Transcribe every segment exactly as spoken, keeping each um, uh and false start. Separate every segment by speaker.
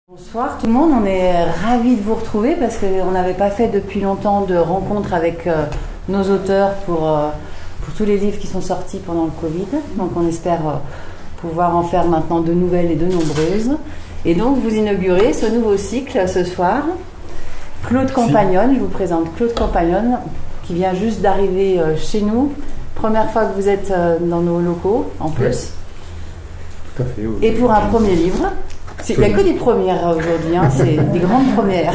Speaker 1: Bonsoir tout le monde, on est ravis de vous retrouver parce qu'on n'avait pas fait depuis longtemps de rencontres avec euh, nos auteurs pour, euh, pour tous les livres qui sont sortis pendant le Covid. Donc on espère euh, pouvoir en faire maintenant de nouvelles et de nombreuses. Et donc vous inaugurez ce nouveau cycle ce soir. Claude Campagnone, je vous présente Claude Campagnone qui vient juste d'arriver euh, chez nous. Première fois que vous êtes euh, dans nos locaux en plus.
Speaker 2: Ouais. Tout à fait. Oui.
Speaker 1: Et pour un premier livre. Il n'y a que des premières aujourd'hui, hein, c'est des grandes premières.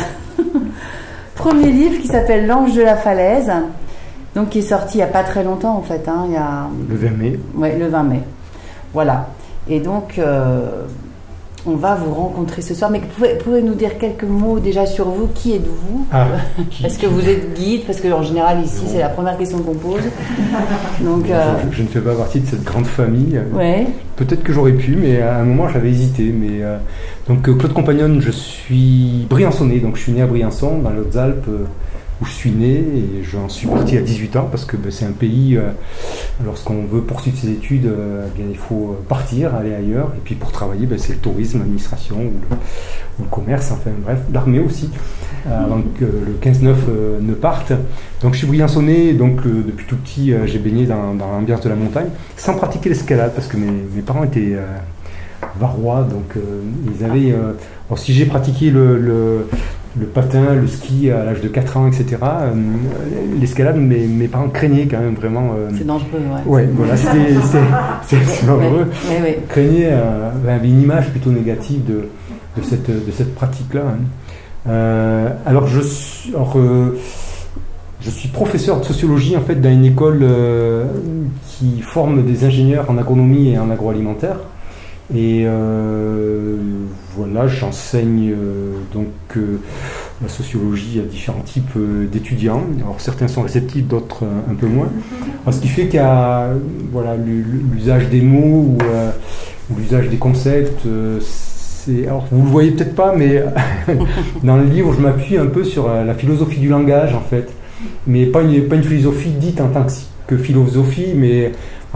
Speaker 1: Premier livre qui s'appelle L'Ange de la Falaise, donc qui est sorti il n'y a pas très longtemps en fait. Hein, il y a...
Speaker 2: Le vingt mai.
Speaker 1: Oui, le vingt mai. Voilà. Et donc, euh, on va vous rencontrer ce soir. Mais pouvez, pouvez nous dire quelques mots déjà sur vous? Qui êtes-vous?
Speaker 2: ah,
Speaker 1: Est-ce que vous êtes guide? Parce qu'en général, ici, c'est la première question qu'on pose. Donc, euh...
Speaker 2: je, je ne fais pas partie de cette grande famille.
Speaker 1: Ouais.
Speaker 2: Peut-être que j'aurais pu, mais à un moment, j'avais hésité. Mais, euh... Donc, Claude Campagnone, je suis briançonnais. Donc, je suis né à Briançon, dans les Hautes-Alpes, où je suis né. Et j'en suis parti à dix-huit ans, parce que ben, c'est un pays, euh, lorsqu'on veut poursuivre ses études, euh, bien, il faut partir, aller ailleurs. Et puis, pour travailler, ben, c'est le tourisme, l'administration, ou le, ou le commerce, enfin bref, l'armée aussi, euh, avant que le quinze neuf euh, ne parte. Donc, je suis briançonnais, donc euh, depuis tout petit, euh, j'ai baigné dans, dans l'ambiance de la montagne, sans pratiquer l'escalade, parce que mes, mes parents étaient... Euh, varois, donc euh, ils avaient... Euh, alors si j'ai pratiqué le, le, le patin, le ski à l'âge de quatre ans, et cetera, euh, l'escalade, mes, mes parents craignaient quand même vraiment... Euh,
Speaker 1: c'est dangereux, ouais.
Speaker 2: Ouais, voilà, c'était dangereux.
Speaker 1: Ouais, ouais, ouais.
Speaker 2: Craignaient euh, avait une image plutôt négative de, de cette, de cette pratique-là. Hein. Euh, alors, je suis... Alors, euh, je suis professeur de sociologie en fait dans une école euh, qui forme des ingénieurs en agronomie et en agroalimentaire. Et euh, voilà, j'enseigne euh, donc euh, la sociologie à différents types euh, d'étudiants. Alors certains sont réceptifs, d'autres euh, un peu moins. Alors, ce qui fait qu'il y a voilà, l'usage des mots ou, euh, ou l'usage des concepts. Euh, alors vous le voyez peut-être pas, mais dans le livre, je m'appuie un peu sur la philosophie du langage en fait, mais pas une, pas une philosophie dite en tant que, que philosophie, mais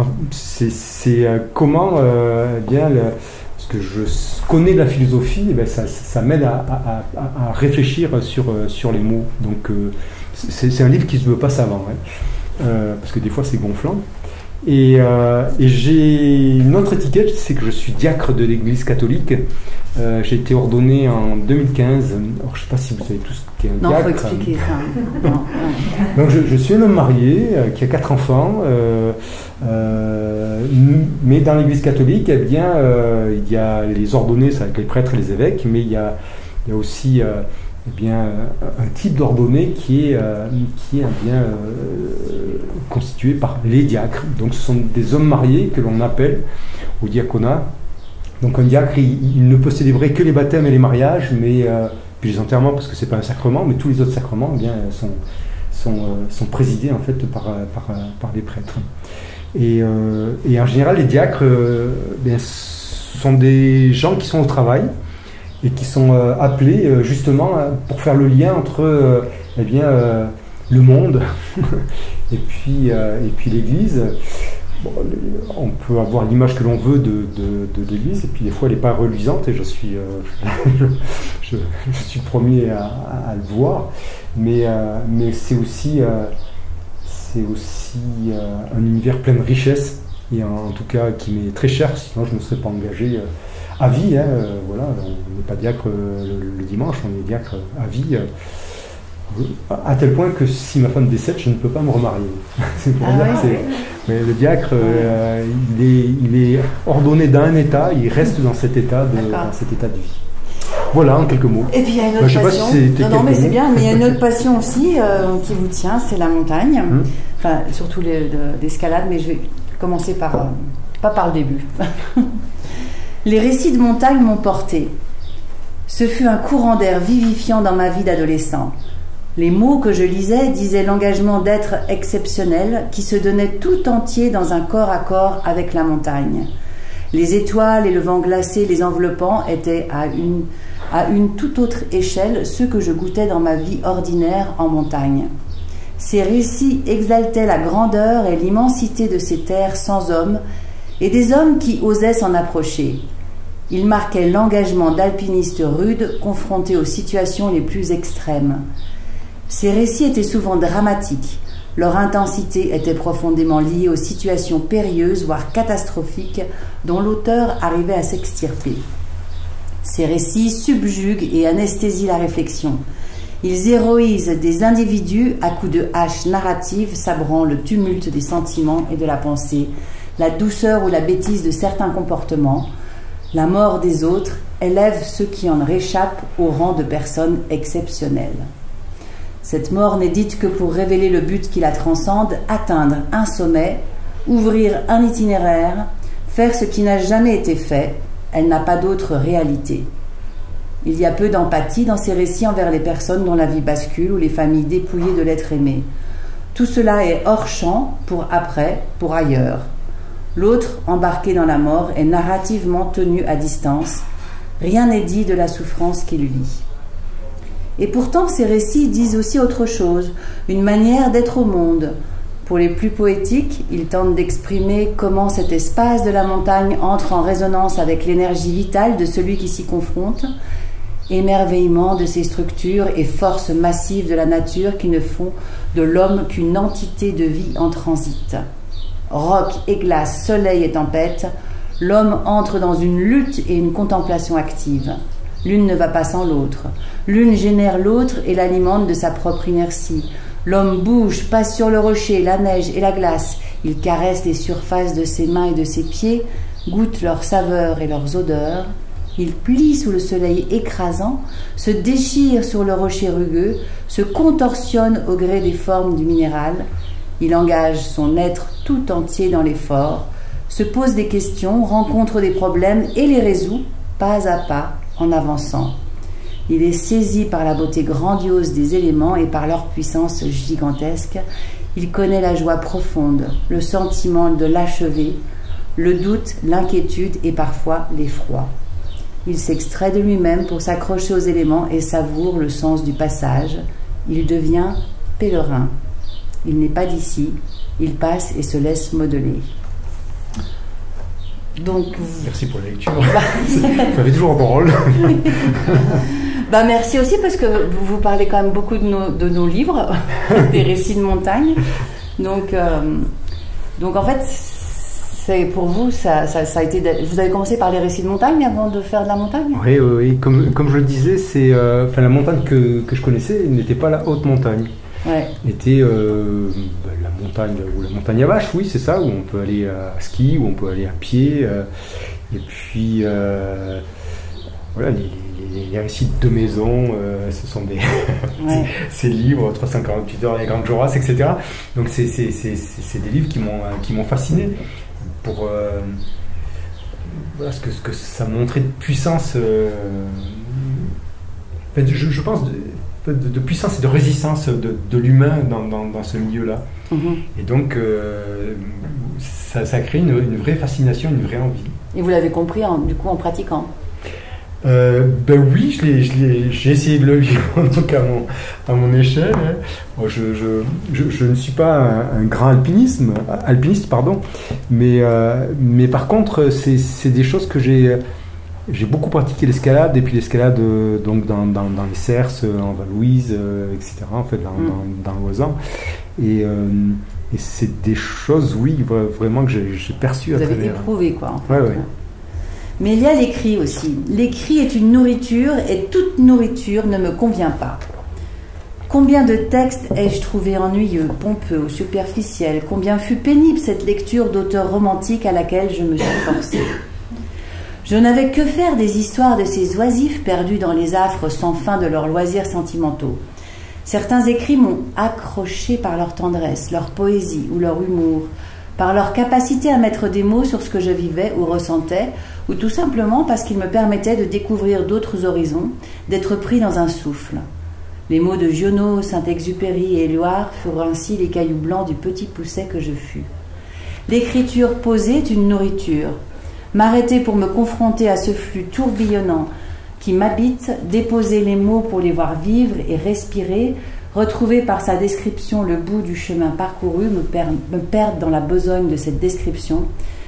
Speaker 2: c'est euh, comment euh, bien le, parce que je connais la philosophie, et bien ça, ça m'aide à, à, à, à réfléchir sur, sur les mots. Donc euh, c'est un livre qui ne se veut pas savant, hein, euh, parce que des fois c'est gonflant. Et, euh, et j'ai une autre étiquette, c'est que je suis diacre de l'Église catholique. Euh, j'ai été ordonné en deux mille quinze. Alors, je ne sais pas si vous savez tous ce qu'est un
Speaker 1: non,
Speaker 2: diacre.
Speaker 1: Non, il faut expliquer ça. Non, non.
Speaker 2: Donc, je, je suis un homme marié euh, qui a quatre enfants. Euh, euh, mais dans l'Église catholique, eh bien, euh, il y a les ordonnés, c'est avec les prêtres et les évêques, mais il y a, il y a aussi euh, eh bien, un type d'ordonné qui est, euh, qui est eh bien, euh, constitué par les diacres. Donc, ce sont des hommes mariés que l'on appelle au diaconat. Donc un diacre, il, il ne peut célébrer que les baptêmes et les mariages, mais euh, puis les enterrements parce que c'est pas un sacrement, mais tous les autres sacrements eh bien, sont, sont, euh, sont présidés en fait par, par, par des prêtres. Et, euh, et en général, les diacres euh, bien, sont des gens qui sont au travail et qui sont euh, appelés euh, justement pour faire le lien entre euh, eh bien, euh, le monde et puis, euh, et puis l'Église. Bon, on peut avoir l'image que l'on veut de, de, de l'Église, et puis des fois elle n'est pas reluisante, et je suis, euh, je, je, je suis le premier à, à le voir, mais, euh, mais c'est aussi, euh, c'est aussi euh, un univers plein de richesses, et en, en tout cas qui m'est très cher, sinon je ne serais pas engagé euh, à vie. Hein, euh, voilà, on n'est pas diacre euh, le, le dimanche, on est diacre à vie. Euh, à tel point que si ma femme décède, je ne peux pas me remarier. C'est pour
Speaker 1: ah
Speaker 2: dire
Speaker 1: ouais,
Speaker 2: que
Speaker 1: ouais.
Speaker 2: Mais le diacre, euh, il, est, il est ordonné d'un état, il reste dans cet état de, dans cet état de vie. Voilà, en quelques mots.
Speaker 1: Et puis il y a une autre
Speaker 2: bah, je
Speaker 1: passion.
Speaker 2: Sais pas si
Speaker 1: non, non, mais c'est bien. Mais il y a une autre passion aussi euh, qui vous tient, c'est la montagne. Hum. Enfin, surtout l'escalade, mais je vais commencer par euh, pas par le début. Les récits de montagne m'ont porté. Ce fut un courant d'air vivifiant dans ma vie d'adolescent. Les mots que je lisais disaient l'engagement d'être exceptionnel qui se donnait tout entier dans un corps à corps avec la montagne. Les étoiles et le vent glacé les enveloppant étaient à une, à une toute autre échelle ceux que je goûtais dans ma vie ordinaire en montagne. Ces récits exaltaient la grandeur et l'immensité de ces terres sans hommes et des hommes qui osaient s'en approcher. Il marquait l'engagement d'alpinistes rudes confrontés aux situations les plus extrêmes. Ces récits étaient souvent dramatiques. Leur intensité était profondément liée aux situations périlleuses, voire catastrophiques, dont l'auteur arrivait à s'extirper. Ces récits subjuguent et anesthésient la réflexion. Ils héroïsent des individus à coups de hache narrative sabrant le tumulte des sentiments et de la pensée, la douceur ou la bêtise de certains comportements. La mort des autres élève ceux qui en réchappent au rang de personnes exceptionnelles. Cette mort n'est dite que pour révéler le but qui la transcende, atteindre un sommet, ouvrir un itinéraire, faire ce qui n'a jamais été fait. Elle n'a pas d'autre réalité. Il y a peu d'empathie dans ces récits envers les personnes dont la vie bascule ou les familles dépouillées de l'être aimé. Tout cela est hors champ pour après, pour ailleurs. L'autre, embarqué dans la mort, est narrativement tenu à distance. Rien n'est dit de la souffrance qu'il vit. Et pourtant, ces récits disent aussi autre chose, une manière d'être au monde. Pour les plus poétiques, ils tentent d'exprimer comment cet espace de la montagne entre en résonance avec l'énergie vitale de celui qui s'y confronte, émerveillement de ces structures et forces massives de la nature qui ne font de l'homme qu'une entité de vie en transit. Roc et glace, soleil et tempête, l'homme entre dans une lutte et une contemplation active. L'une ne va pas sans l'autre. L'une génère l'autre et l'alimente de sa propre inertie. L'homme bouge, passe sur le rocher, la neige et la glace. Il caresse les surfaces de ses mains et de ses pieds, goûte leurs saveurs et leurs odeurs. Il plie sous le soleil écrasant, se déchire sur le rocher rugueux, se contorsionne au gré des formes du minéral. Il engage son être tout entier dans l'effort, se pose des questions, rencontre des problèmes et les résout pas à pas en avançant. Il est saisi par la beauté grandiose des éléments et par leur puissance gigantesque. Il connaît la joie profonde, le sentiment de l'achever, le doute, l'inquiétude et parfois l'effroi. Il s'extrait de lui-même pour s'accrocher aux éléments et savoure le sens du passage. Il devient pèlerin. Il n'est pas d'ici, il passe et se laisse modeler. Donc,
Speaker 2: merci pour la lecture. Ça fait toujours un bon rôle.
Speaker 1: Bah, merci aussi parce que vous, vous parlez quand même beaucoup de nos, de nos livres, des récits de montagne. Donc, euh, donc en fait, c'est pour vous, ça, ça, ça a été. Vous avez commencé par les récits de montagne avant de faire de la montagne.
Speaker 2: Oui, oui, oui. Comme, comme je le disais, c'est, euh, enfin, la montagne que, que je connaissais n'était pas la haute montagne.
Speaker 1: Ouais.
Speaker 2: Était euh, bah, la montagne ou la montagne à vache, oui, c'est ça, où on peut aller à ski, où on peut aller à pied. Euh, et puis, euh, voilà, les, les, les récits de maison, euh, ce sont des ouais. ces livres, trois cent quarante-huit heures, les Grandes Jorasses, et cetera. Donc, c'est, c'est, c'est, c'est des livres qui m'ont, qui m'ont fasciné pour euh, voilà, ce, que, ce que ça montrait de puissance. Euh, en fait, je, je pense. De, De, de puissance et de résistance de, de l'humain dans, dans, dans ce milieu-là. Mm-hmm. Et donc, euh, ça, ça a créé une, une vraie fascination, une vraie envie.
Speaker 1: Et vous l'avez compris, en, du coup, en pratiquant
Speaker 2: euh, Ben oui, je l'ai, je l'ai, j'ai essayé de le vivre, en tout cas à mon, à mon échelle. Hein. Moi, je, je, je, je ne suis pas un, un grand alpinisme, alpiniste, pardon, mais, euh, mais par contre, c'est, c'est des choses que j'ai... J'ai beaucoup pratiqué l'escalade, et puis l'escalade euh, donc dans, dans, dans les Cerces, en Val-Louise, euh, et cetera, en fait, dans, mm. dans, dans l'Oisan. Et, euh, et c'est des choses, oui, vraiment que j'ai, j'ai perçues à
Speaker 1: travers. Vous avez éprouvé, quoi. En fait.
Speaker 2: Ouais, ouais.
Speaker 1: Mais il y a l'écrit aussi. L'écrit est une nourriture, et toute nourriture ne me convient pas. Combien de textes ai-je trouvé ennuyeux, pompeux ou superficiels? Combien fut pénible cette lecture d'auteurs romantiques à laquelle je me suis forcée? Je n'avais que faire des histoires de ces oisifs perdus dans les affres sans fin de leurs loisirs sentimentaux. Certains écrits m'ont accroché par leur tendresse, leur poésie ou leur humour, par leur capacité à mettre des mots sur ce que je vivais ou ressentais, ou tout simplement parce qu'ils me permettaient de découvrir d'autres horizons, d'être pris dans un souffle. Les mots de Giono, Saint-Exupéry et Éluard furent ainsi les cailloux blancs du petit pousset que je fus. L'écriture posée est une nourriture. M'arrêter pour me confronter à ce flux tourbillonnant qui m'habite, déposer les mots pour les voir vivre et respirer, retrouver par sa description le bout du chemin parcouru, me, per- me perdre dans la besogne de cette description,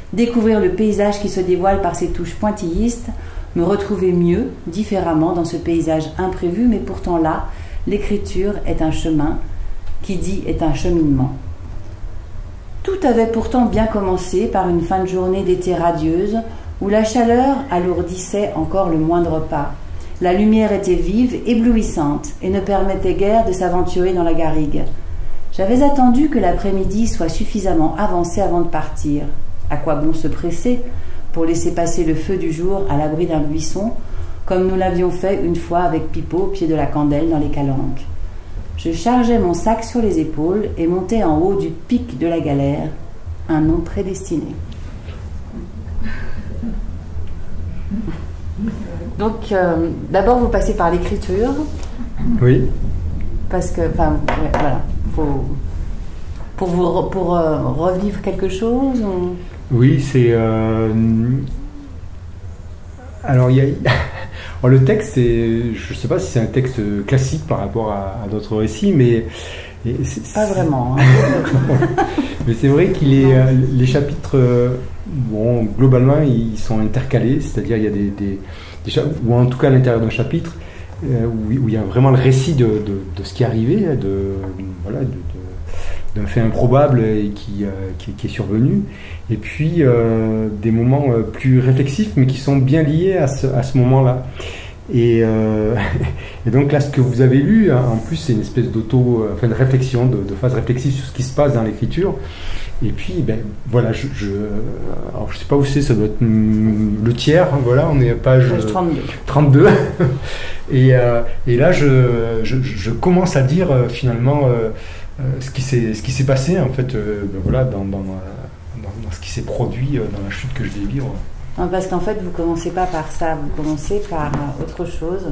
Speaker 1: découvrir le paysage qui se dévoile par ses touches pointillistes, me retrouver mieux, différemment dans ce paysage imprévu, mais pourtant là, l'écriture est un chemin, qui dit est un cheminement. Tout avait pourtant bien commencé par une fin de journée d'été radieuse, où la chaleur alourdissait encore le moindre pas. La lumière était vive, éblouissante, et ne permettait guère de s'aventurer dans la garrigue. J'avais attendu que l'après-midi soit suffisamment avancé avant de partir. À quoi bon se presser pour laisser passer le feu du jour à l'abri d'un buisson, comme nous l'avions fait une fois avec Pipo au pied de la candelle dans les calanques. Je chargeai mon sac sur les épaules et montai en haut du pic de la galère, un nom prédestiné. Donc, euh, d'abord, vous passez par l'écriture.
Speaker 2: Oui.
Speaker 1: Parce que, enfin, ouais, voilà, faut, pour vous pour euh, revivre quelque chose. On...
Speaker 2: Oui, c'est. Euh, alors, il y a. Alors, le texte, c'est, je ne sais pas si c'est un texte classique par rapport à, à d'autres récits, mais c'est,
Speaker 1: pas vraiment. Hein.
Speaker 2: Mais c'est vrai qu'il est euh, les chapitres, euh, bon, globalement, ils sont intercalés, c'est-à-dire il y a des, des, des ou en tout cas à l'intérieur d'un chapitre euh, où, où il y a vraiment le récit de, de, de ce qui est arrivé, de voilà, de, de, d'un fait improbable et qui, euh, qui, qui est survenu, et puis euh, des moments euh, plus réflexifs, mais qui sont bien liés à ce, à ce moment-là. Et, euh, et donc là, ce que vous avez lu, en plus, c'est une espèce d'auto, enfin de réflexion, de, de phase réflexive sur ce qui se passe dans l'écriture. Et puis, ben voilà, je, je, alors je sais pas où c'est, ça doit être le tiers. Voilà, on est à page
Speaker 1: trente-deux.
Speaker 2: trente-deux. Et, euh, et là, je, je, je commence à dire euh, finalement euh, euh, ce qui s'est, ce qui s'est passé en fait, euh, ben voilà, dans, dans, dans, dans ce qui s'est produit euh, dans la chute que je vais vivre.
Speaker 1: Non, parce qu'en fait, vous commencez pas par ça, vous commencez par autre chose.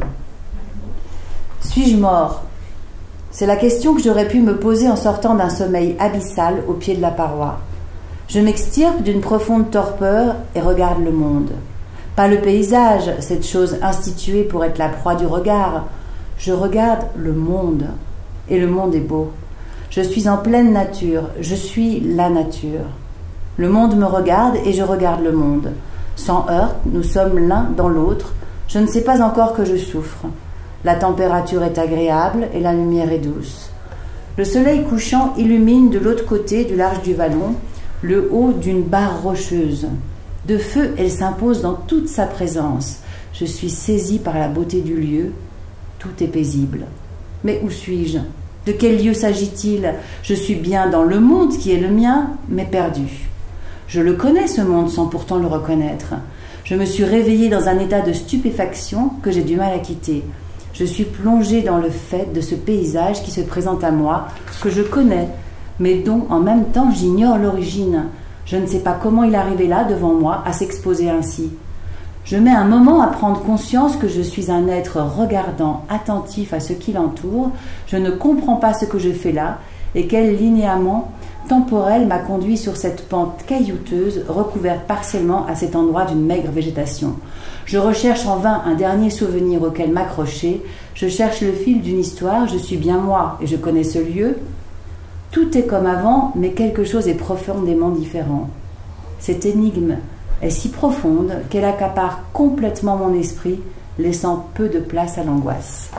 Speaker 1: Suis-je mort ? C'est la question que j'aurais pu me poser en sortant d'un sommeil abyssal au pied de la paroi. Je m'extirpe d'une profonde torpeur et regarde le monde. Pas le paysage, cette chose instituée pour être la proie du regard. Je regarde le monde, et le monde est beau. Je suis en pleine nature, je suis la nature. Le monde me regarde et je regarde le monde. Sans heurte, nous sommes l'un dans l'autre. Je ne sais pas encore que je souffre. La température est agréable et la lumière est douce. Le soleil couchant illumine de l'autre côté du large du vallon le haut d'une barre rocheuse. De feu, elle s'impose dans toute sa présence. Je suis saisie par la beauté du lieu. Tout est paisible. Mais où suis-je ? De quel lieu s'agit-il ? Je suis bien dans le monde qui est le mien, mais perdu. Je le connais, ce monde, sans pourtant le reconnaître. Je me suis réveillée dans un état de stupéfaction que j'ai du mal à quitter. Je suis plongée dans le fait de ce paysage qui se présente à moi, que je connais, mais dont en même temps j'ignore l'origine. Je ne sais pas comment il est arrivé là, devant moi, à s'exposer ainsi. Je mets un moment à prendre conscience que je suis un être regardant, attentif à ce qui l'entoure. Je ne comprends pas ce que je fais là, et quel linéament temporel m'a conduit sur cette pente caillouteuse, recouverte partiellement à cet endroit d'une maigre végétation. Je recherche en vain un dernier souvenir auquel m'accrocher. Je cherche le fil d'une histoire. Je suis bien moi et je connais ce lieu. Tout est comme avant, mais quelque chose est profondément différent. Cette énigme est si profonde qu'elle accapare complètement mon esprit, laissant peu de place à l'angoisse.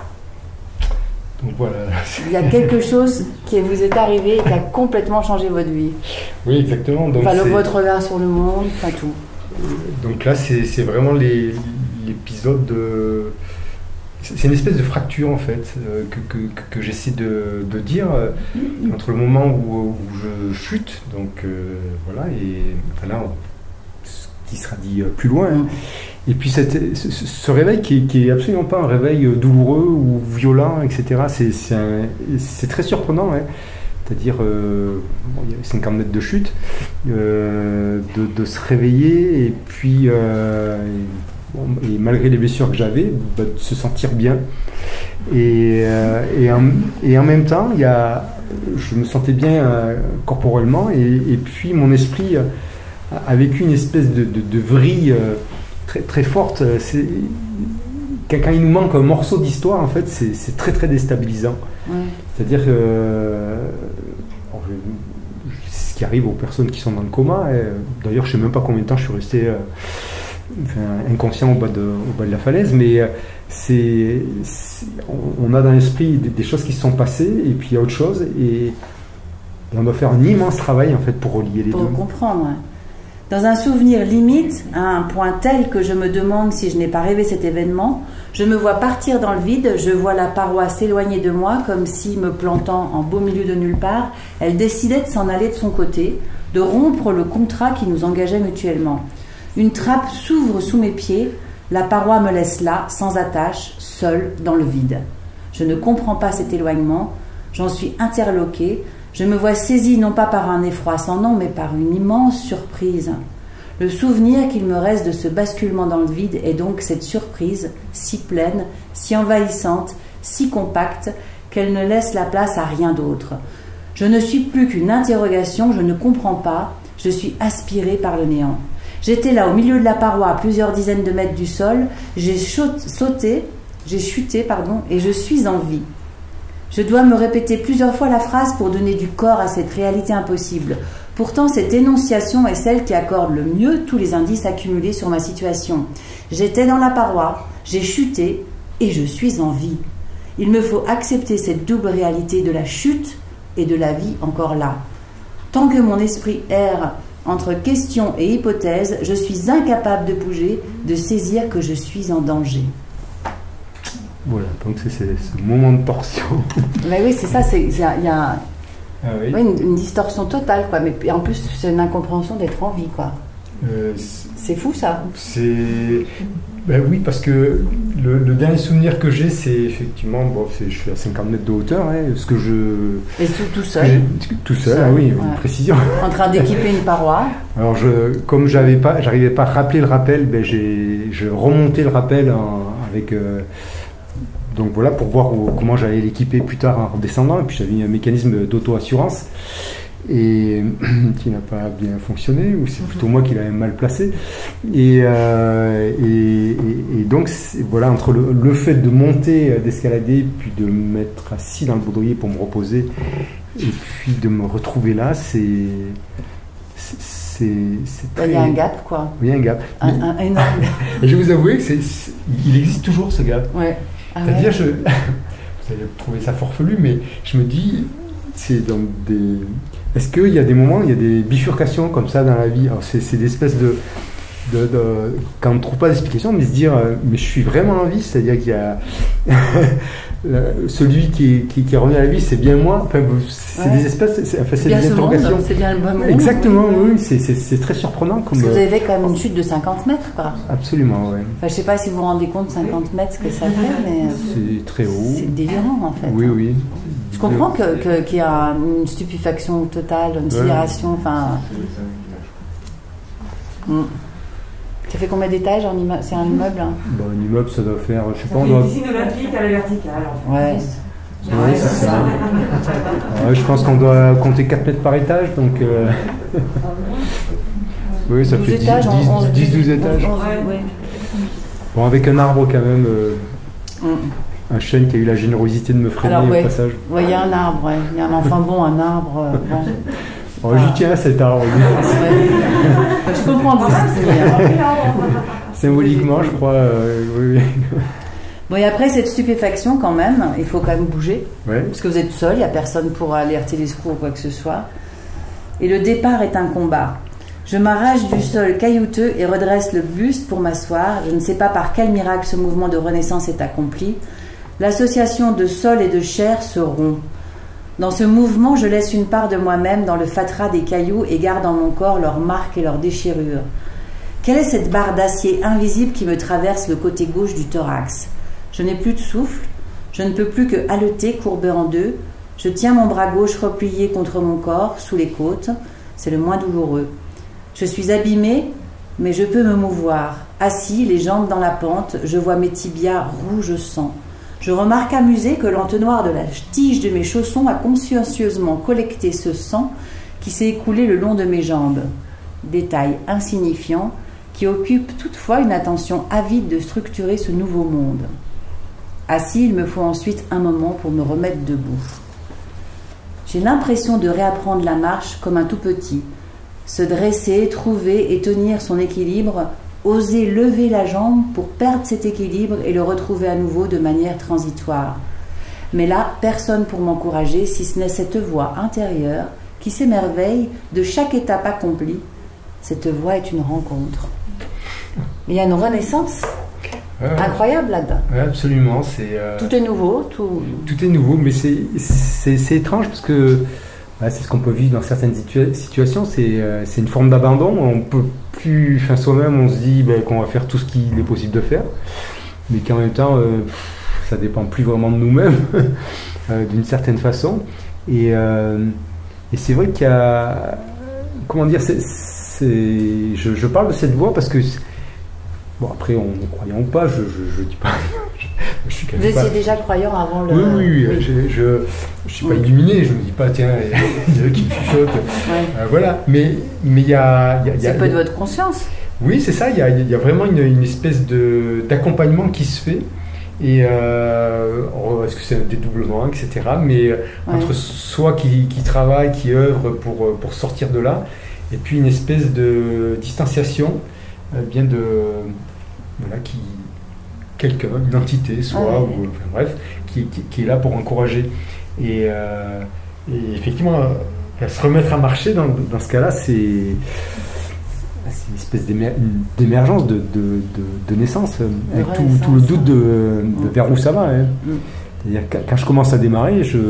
Speaker 2: Donc voilà.
Speaker 1: Il y a quelque chose qui vous est arrivé et qui a complètement changé votre vie.
Speaker 2: Oui, exactement. Donc
Speaker 1: enfin, le,
Speaker 2: c'est...
Speaker 1: votre regard sur le monde, enfin tout.
Speaker 2: Donc là, c'est, c'est vraiment les, l'épisode de... C'est une espèce de fracture, en fait, euh, que, que, que j'essaie de, de dire euh, entre le moment où, où je chute, donc euh, voilà, et enfin là, on, ce qui sera dit euh, plus loin, hein. Et puis cette, ce, ce réveil qui est, qui est absolument pas un réveil douloureux ou violent, et cetera. C'est, c'est, un, c'est très surprenant, hein. C'est-à-dire, euh, bon, il y a cinquante mètres de chute, euh, de, de se réveiller et puis, euh, bon, et malgré les blessures que j'avais, bah, de se sentir bien. Et, euh, et, en, et en même temps, il y a, je me sentais bien euh, corporellement et, et puis mon esprit a, a vécu une espèce de, de, de vrille euh, très, très forte. C'est, quand il nous manque un morceau d'histoire, en fait, c'est, c'est très très déstabilisant. Ouais. C'est-à-dire que euh, ce qui arrive aux personnes qui sont dans le coma. D'ailleurs, je ne sais même pas combien de temps je suis resté euh, enfin, inconscient au bas, de, au bas de la falaise, mais euh, c'est, on a dans l'esprit des, des choses qui se sont passées, et puis il y a autre chose, et, et on doit faire un immense travail en fait pour relier les
Speaker 1: pour
Speaker 2: deux.
Speaker 1: Pour comprendre, ouais. Dans un souvenir limite, à un point tel que je me demande si je n'ai pas rêvé cet événement, je me vois partir dans le vide, je vois la paroi s'éloigner de moi comme si, me plantant en beau milieu de nulle part, elle décidait de s'en aller de son côté, de rompre le contrat qui nous engageait mutuellement. Une trappe s'ouvre sous mes pieds, la paroi me laisse là, sans attache, seule, dans le vide. Je ne comprends pas cet éloignement, j'en suis interloquée, je me vois saisie non pas par un effroi sans nom, mais par une immense surprise. Le souvenir qu'il me reste de ce basculement dans le vide est donc cette surprise, si pleine, si envahissante, si compacte, qu'elle ne laisse la place à rien d'autre. Je ne suis plus qu'une interrogation, je ne comprends pas, je suis aspirée par le néant. J'étais là au milieu de la paroi, à plusieurs dizaines de mètres du sol, j'ai sauté, j'ai chuté, pardon, et je suis en vie. Je dois me répéter plusieurs fois la phrase pour donner du corps à cette réalité impossible. Pourtant, cette énonciation est celle qui accorde le mieux tous les indices accumulés sur ma situation. J'étais dans la paroi, j'ai chuté et je suis en vie. Il me faut accepter cette double réalité de la chute et de la vie encore là. Tant que mon esprit erre entre questions et hypothèses, je suis incapable de bouger, de saisir que je suis en danger.
Speaker 2: Voilà, donc c'est ce moment de torsion.
Speaker 1: Mais oui, c'est ça, il y a, y a
Speaker 2: ah oui.
Speaker 1: ouais, une, une distorsion totale, quoi. Mais en plus, c'est une incompréhension d'être en vie, quoi. Euh, c'est fou, ça.
Speaker 2: C'est... Ben oui, parce que le, le dernier souvenir que j'ai, c'est effectivement, bon, je suis à cinquante mètres de hauteur, hein, ce que je...
Speaker 1: Et tout, tout seul.
Speaker 2: Tout seul, seul ah oui, ouais. Une précision.
Speaker 1: En train d'équiper une paroi.
Speaker 2: Alors, je, comme j'avais pas, j'arrivais pas à rappeler le rappel, ben j'ai, je remontais le rappel en, avec... Euh, donc voilà, pour voir où, comment j'allais l'équiper plus tard en redescendant. Et puis j'avais un mécanisme d'auto-assurance et qui n'a pas bien fonctionné, ou c'est plutôt moi qui l'avais mal placé. Et, euh, et, et, et donc voilà, entre le, le fait de monter, d'escalader, puis de me mettre assis dans le baudrier pour me reposer, et puis de me retrouver là, c'est...
Speaker 1: Il y a un gap, quoi.
Speaker 2: Oui, il y a un gap.
Speaker 1: Un, un énorme gap.
Speaker 2: Je vais vous avouer qu'il existe toujours, ce gap.
Speaker 1: Ouais. Ah
Speaker 2: C'est-à-dire,
Speaker 1: ouais.
Speaker 2: je, vous allez trouver ça farfelu, mais je me dis, c'est dans des... Est-ce qu'il y a des moments, il y a des bifurcations comme ça dans la vie? C'est des espèces de... de, de quand on ne trouve pas d'explication, mais se dire, euh, mais je suis vraiment en vie, c'est-à-dire qu'il y a... celui qui est, qui, qui est revenu à la vie, c'est bien moi. Enfin, c'est ouais. des espèces, c'est enfin, des interrogations.
Speaker 1: C'est bien le bon monde.
Speaker 2: Exactement, oui, oui c'est très surprenant. Comme...
Speaker 1: Parce que vous avez quand même une chute de cinquante mètres, quoi.
Speaker 2: Absolument, oui.
Speaker 1: Enfin, je ne sais pas si vous vous rendez compte cinquante mètres ce que ça fait, mais...
Speaker 2: C'est très haut.
Speaker 1: C'est délirant, en fait.
Speaker 2: Oui, oui.
Speaker 1: Je comprends qu'il que, qu'il y a une stupéfaction totale, une sidération, enfin... Ouais. Mm. Ça fait combien d'étages? C'est un immeuble, hein?
Speaker 2: Bah, un immeuble, ça doit faire, je sais
Speaker 3: ça
Speaker 2: pas, on
Speaker 3: fait
Speaker 2: doit...
Speaker 3: une piscine olympique à la verticale. En fait.
Speaker 1: Ouais.
Speaker 2: Ouais, c'est ça. Ouais, je pense qu'on doit compter quatre mètres par étage, donc... Euh... oui, ça fait dix douze étages.
Speaker 1: onze, oui.
Speaker 2: Bon, avec un arbre quand même, euh... mm. un chêne qui a eu la générosité de me freiner
Speaker 1: Alors, ouais.
Speaker 2: au passage.
Speaker 1: Oui, il y a un arbre, ouais. Il y a un enfant bon, un arbre... Euh, bon.
Speaker 2: Oh, ah. J'y tiens à cet arbre.
Speaker 1: Ouais. Je comprends que vous y tenez.
Speaker 2: Symboliquement, je crois. Euh, oui, oui.
Speaker 1: Bon, et après cette stupéfaction, quand même, il faut quand même bouger.
Speaker 2: Ouais.
Speaker 1: Parce que vous êtes seul, il n'y a personne pour alerter les secours ou quoi que ce soit. Et le départ est un combat. Je m'arrache du sol caillouteux et redresse le buste pour m'asseoir. Je ne sais pas par quel miracle ce mouvement de renaissance est accompli. L'association de sol et de chair se rompt. Dans ce mouvement, je laisse une part de moi-même dans le fatras des cailloux et garde en mon corps leurs marques et leurs déchirures. Quelle est cette barre d'acier invisible qui me traverse le côté gauche du thorax? Je n'ai plus de souffle, je ne peux plus que haleter, courbé en deux. Je tiens mon bras gauche replié contre mon corps, sous les côtes. C'est le moins douloureux. Je suis abîmée, mais je peux me mouvoir. Assis, les jambes dans la pente, je vois mes tibias rouges sang. Je remarque amusé que l'entonnoir de la tige de mes chaussons a consciencieusement collecté ce sang qui s'est écoulé le long de mes jambes. Détail insignifiant qui occupe toutefois une attention avide de structurer ce nouveau monde. Assis, il me faut ensuite un moment pour me remettre debout. J'ai l'impression de réapprendre la marche comme un tout petit. Se dresser, trouver et tenir son équilibre, oser lever la jambe pour perdre cet équilibre et le retrouver à nouveau de manière transitoire. Mais là, personne pour m'encourager, si ce n'est cette voix intérieure qui s'émerveille de chaque étape accomplie. Cette voix est une rencontre. Il y a une renaissance ouais, incroyable là-dedans.
Speaker 2: Ouais, absolument. C'est, euh,
Speaker 1: tout est nouveau. Tout,
Speaker 2: tout est nouveau, mais c'est, c'est, c'est étrange parce que ouais, c'est ce qu'on peut vivre dans certaines situa- situations. C'est, euh, c'est une forme d'abandon. On peut plus, enfin, soi-même, on se dit ben, qu'on va faire tout ce qu'il est possible de faire, mais qu'en même temps, euh, ça dépend plus vraiment de nous-mêmes, euh, d'une certaine façon. Et, euh, et c'est vrai qu'il y a, comment dire, c'est, c'est, je, je parle de cette voix parce que bon, après, on croyant ou pas, je ne dis pas. Je, je suis
Speaker 1: Vous étiez pas... déjà croyant avant le.
Speaker 2: Oui, oui, oui. Je ne suis pas illuminé, je ne me dis pas, tiens, il y a qui chuchotent. Ouais. Euh, voilà. Mais il y a. Y a, y a
Speaker 1: c'est peu de votre conscience.
Speaker 2: Oui, c'est ça. Il y a, y a vraiment une, une espèce de, d'accompagnement qui se fait. Et euh, est-ce que c'est un dédoublement, et cetera. Mais ouais. entre soi qui, qui travaille, qui œuvre pour, pour sortir de là, et puis une espèce de distanciation. Bien de voilà qui quelqu'un, une entité soit ah, oui. ou enfin, bref qui, qui, qui est là pour encourager et, euh, et effectivement euh, se remettre à marcher dans, dans ce cas-là c'est, c'est une espèce d'émer, d'émergence de, de, de, de naissance avec tout, tout le doute de, de vers où ça va hein. mm. C'est-à-dire quand je commence à démarrer je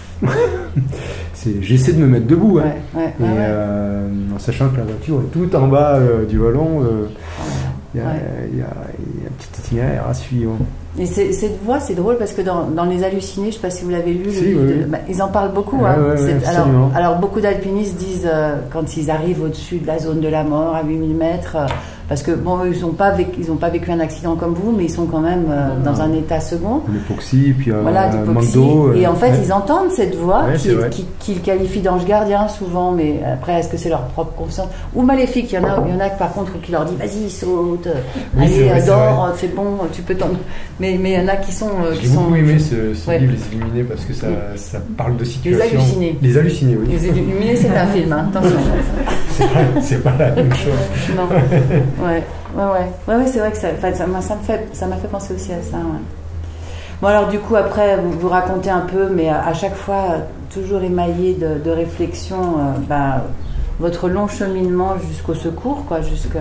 Speaker 2: c'est, j'essaie de me mettre debout hein. ouais, ouais, et, ouais. Euh, en sachant que la voiture est tout en bas euh, du vallon il euh, ouais. y, y, y a un petit itinéraire à suivre.
Speaker 1: Et c'est, cette voix c'est drôle parce que dans, dans Les Hallucinés, je ne sais pas si vous l'avez lu,
Speaker 2: si,
Speaker 1: le,
Speaker 2: oui,
Speaker 1: de,
Speaker 2: oui.
Speaker 1: Bah, ils en parlent beaucoup
Speaker 2: ouais,
Speaker 1: hein.
Speaker 2: ouais, ouais,
Speaker 1: alors, alors beaucoup d'alpinistes disent euh, quand ils arrivent au-dessus de la zone de la mort à huit mille mètres euh, parce que bon ils n'ont pas vécu, ils ont pas vécu un accident comme vous mais ils sont quand même euh, dans non. un état second
Speaker 2: l'hypoxie puis euh,
Speaker 1: voilà,
Speaker 2: manque d'eau
Speaker 1: et en fait
Speaker 2: ouais.
Speaker 1: ils entendent cette voix
Speaker 2: ouais,
Speaker 1: qui, qui, qu'ils qualifient d'ange gardien souvent mais après est-ce que c'est leur propre conscience ou maléfique, il y en a, il y en a par contre qui leur dit vas-y saute oui, allez vrai, dors c'est, c'est bon tu peux t'en mais mais il y en a qui sont euh,
Speaker 2: j'ai
Speaker 1: qui
Speaker 2: beaucoup
Speaker 1: sont,
Speaker 2: aimé ce, ce
Speaker 1: ouais.
Speaker 2: livre Les Illuminés parce que ça, ça parle de situations
Speaker 1: Les Hallucinés
Speaker 2: les hallucinés oui
Speaker 1: Les Illuminés c'est un film hein. Attention
Speaker 2: c'est, pas, c'est pas la même chose
Speaker 1: non ouais ouais ouais ouais, ouais c'est vrai que ça, ça, ça, m'a, ça me fait ça m'a fait penser aussi à ça ouais. Bon alors du coup après vous, vous racontez un peu mais à, à chaque fois toujours émaillé de, de réflexion euh, bah, votre long cheminement jusqu'au secours quoi jusqu'à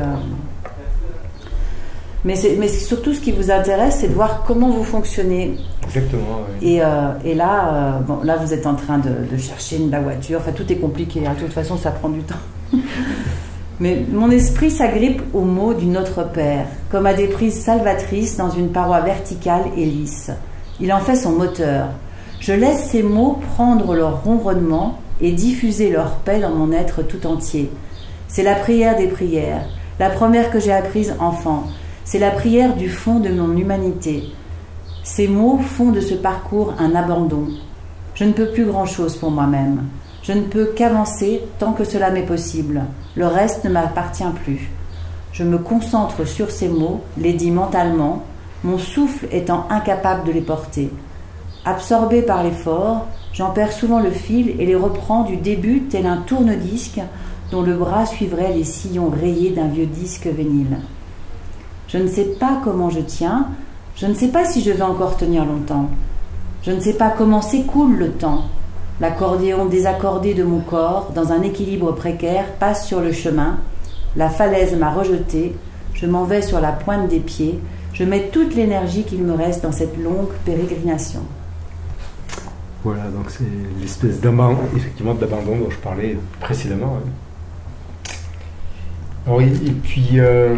Speaker 1: mais, c'est, mais surtout ce qui vous intéresse c'est de voir comment vous fonctionnez
Speaker 2: exactement oui.
Speaker 1: et, euh, et là euh, bon là vous êtes en train de, de chercher une, la voiture enfin tout est compliqué hein. De toute façon ça prend du temps mais mon esprit s'agrippe aux mots du Notre Père, comme à des prises salvatrices dans une paroi verticale et lisse. Il en fait son moteur. Je laisse ces mots prendre leur ronronnement et diffuser leur paix dans mon être tout entier. C'est la prière des prières, la première que j'ai apprise enfant. C'est la prière du fond de mon humanité. Ces mots font de ce parcours un abandon. Je ne peux plus grand-chose pour moi-même. Je ne peux qu'avancer tant que cela m'est possible. Le reste ne m'appartient plus. Je me concentre sur ces mots, les dis mentalement, mon souffle étant incapable de les porter. Absorbé par l'effort, j'en perds souvent le fil et les reprends du début tel un tourne-disque dont le bras suivrait les sillons rayés d'un vieux disque vinyle. Je ne sais pas comment je tiens, je ne sais pas si je vais encore tenir longtemps. Je ne sais pas comment s'écoule le temps. L'accordéon désaccordé de mon corps, dans un équilibre précaire, passe sur le chemin. La falaise m'a rejeté. Je m'en vais sur la pointe des pieds. Je mets toute l'énergie qu'il me reste dans cette longue pérégrination.
Speaker 2: Voilà, donc c'est l'espèce d'abandon, effectivement, d'abandon dont je parlais précédemment. Hein. Alors, et, et puis, euh...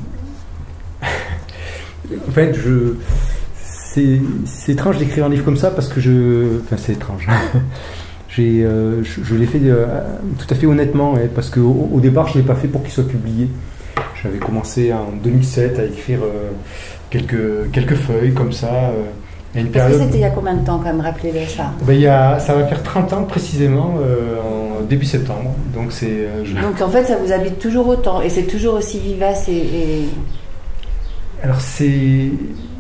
Speaker 2: en fait, je... C'est, c'est étrange d'écrire un livre comme ça parce que je... Enfin, c'est étrange. J'ai, euh, je, je l'ai fait euh, tout à fait honnêtement ouais, parce qu'au au départ, je ne l'ai pas fait pour qu'il soit publié. J'avais commencé en deux mille sept à écrire euh, quelques, quelques feuilles comme ça. Euh, à une
Speaker 1: parce
Speaker 2: période...
Speaker 1: que c'était il y a combien de temps quand même, rappelez-le ça
Speaker 2: ben, il y a, ça va faire trente ans précisément euh, en début septembre. Donc, c'est, euh, je...
Speaker 1: Donc en fait, ça vous habite toujours autant et c'est toujours aussi vivace et... et...
Speaker 2: Alors c'est...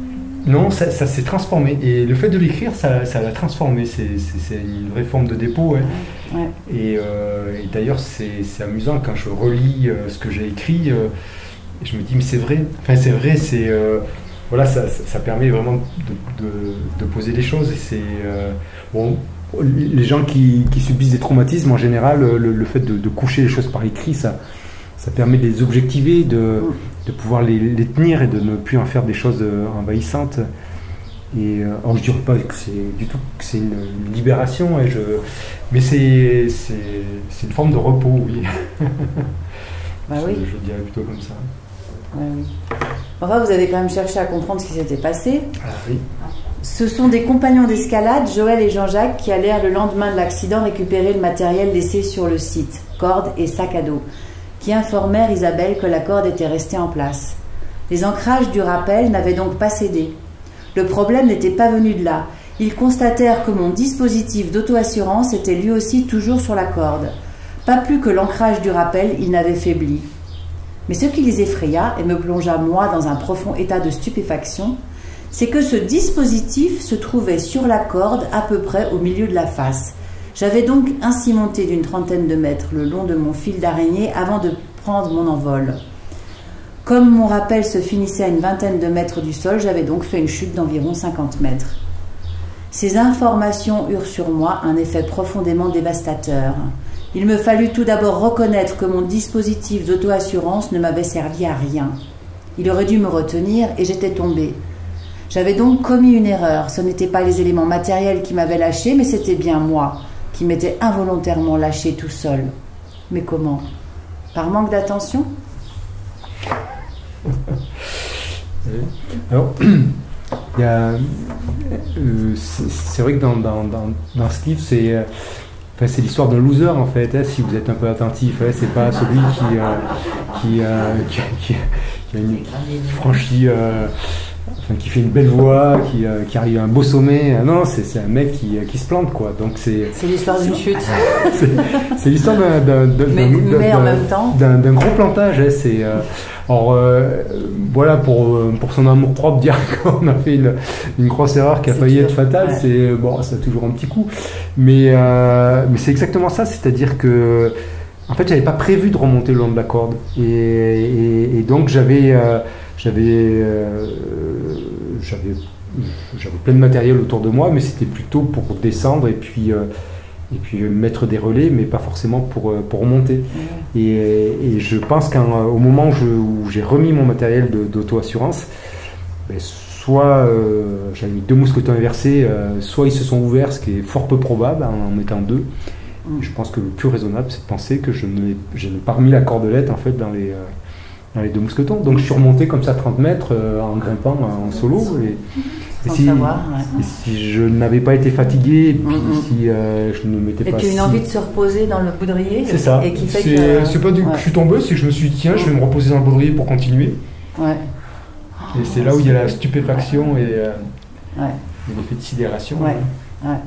Speaker 2: Non, ça, ça s'est transformé. Et le fait de l'écrire, ça, ça l'a transformé. C'est une vraie forme de dépôt. Ouais. Ouais. Et, euh, et d'ailleurs, c'est amusant quand je relis euh, ce que j'ai écrit. Euh, je me dis, mais c'est vrai. Enfin, c'est vrai, c'est... Euh, voilà, ça, ça, ça permet vraiment de, de, de poser les choses. Et c'est... Euh, bon, les gens qui, qui subissent des traumatismes, en général, le, le fait de, de coucher les choses par écrit, ça... Ça permet de les objectiver, de, de pouvoir les, les tenir et de ne plus en faire des choses envahissantes. Et euh, alors je ne dirais pas que c'est du tout que c'est une, une libération, et je, mais c'est une forme de repos, oui.
Speaker 1: Bah oui.
Speaker 2: Je, je dirais plutôt comme ça.
Speaker 1: Ouais, oui. Enfin, vous avez quand même cherché à comprendre ce qui s'était passé.
Speaker 2: Ah oui.
Speaker 1: Ce sont des compagnons d'escalade, Joël et Jean-Jacques, qui allèrent le lendemain de l'accident récupérer le matériel laissé sur le site, cordes et sac à dos, qui informèrent Isabelle que la corde était restée en place. Les ancrages du rappel n'avaient donc pas cédé. Le problème n'était pas venu de là. Ils constatèrent que mon dispositif d'auto-assurance était lui aussi toujours sur la corde. Pas plus que l'ancrage du rappel, il n'avait faibli. Mais ce qui les effraya et me plongea moi dans un profond état de stupéfaction, c'est que ce dispositif se trouvait sur la corde à peu près au milieu de la face. J'avais donc ainsi monté d'une trentaine de mètres le long de mon fil d'araignée avant de prendre mon envol. Comme mon rappel se finissait à une vingtaine de mètres du sol, j'avais donc fait une chute d'environ cinquante mètres. Ces informations eurent sur moi un effet profondément dévastateur. Il me fallut tout d'abord reconnaître que mon dispositif d'auto-assurance ne m'avait servi à rien. Il aurait dû me retenir et j'étais tombée. J'avais donc commis une erreur. Ce n'étaient pas les éléments matériels qui m'avaient lâché, mais c'était bien moi qui m'était involontairement lâché tout seul. Mais comment? Par manque d'attention?
Speaker 2: Alors, il y a, euh, c'est vrai que dans, dans, dans, dans ce livre, c'est euh, enfin, c'est l'histoire d'un loser en fait. Hein, si vous êtes un peu attentif, hein, c'est pas celui qui, euh, qui, euh, qui, qui, qui, a une, qui franchit. Euh, Enfin, qui fait une belle voix, qui, euh, qui arrive à un beau sommet. Non, c'est un mec qui, qui se plante, quoi. Donc c'est.
Speaker 1: C'est l'histoire d'une chute.
Speaker 2: C'est l'histoire d'un d'un gros plantage. Hein, c'est. Euh, alors euh, voilà, pour pour son amour propre, dire qu'on a fait une, une grosse erreur qui a failli être fatale, ouais. C'est bon, ça a toujours un petit coup. Mais euh, mais c'est exactement ça, c'est-à-dire que. En fait, j'avais pas prévu de remonter le long de la corde, et, et, et donc j'avais euh, j'avais euh, j'avais j'avais plein de matériel autour de moi, mais c'était plutôt pour descendre et puis euh, et puis mettre des relais, mais pas forcément pour pour remonter. Mmh. Et, et je pense qu'au moment où j'ai remis mon matériel d'auto-assurance, ben, soit euh, j'avais mis deux mousquetons inversés, euh, soit ils se sont ouverts, ce qui est fort peu probable en, en mettant deux. Je pense que le plus raisonnable, c'est de penser que je n'ai pas remis la cordelette en fait dans les, euh, dans les deux mousquetons. Donc je suis remonté comme ça trente mètres euh, en grimpant en solo. Et, et, si, savoir, ouais. et si je n'avais pas été fatigué, et puis mm-hmm. si euh, je ne m'étais pas.
Speaker 1: Et puis une si... envie de se reposer dans le baudrier.
Speaker 2: C'est ça. C'est que... pas du ouais. que je suis tombé, c'est que je me suis dit tiens, je vais me reposer dans le baudrier pour continuer. Ouais. Et c'est là où il y a la stupéfaction et, euh, ouais. et l'effet de sidération.
Speaker 1: Ouais. Ouais.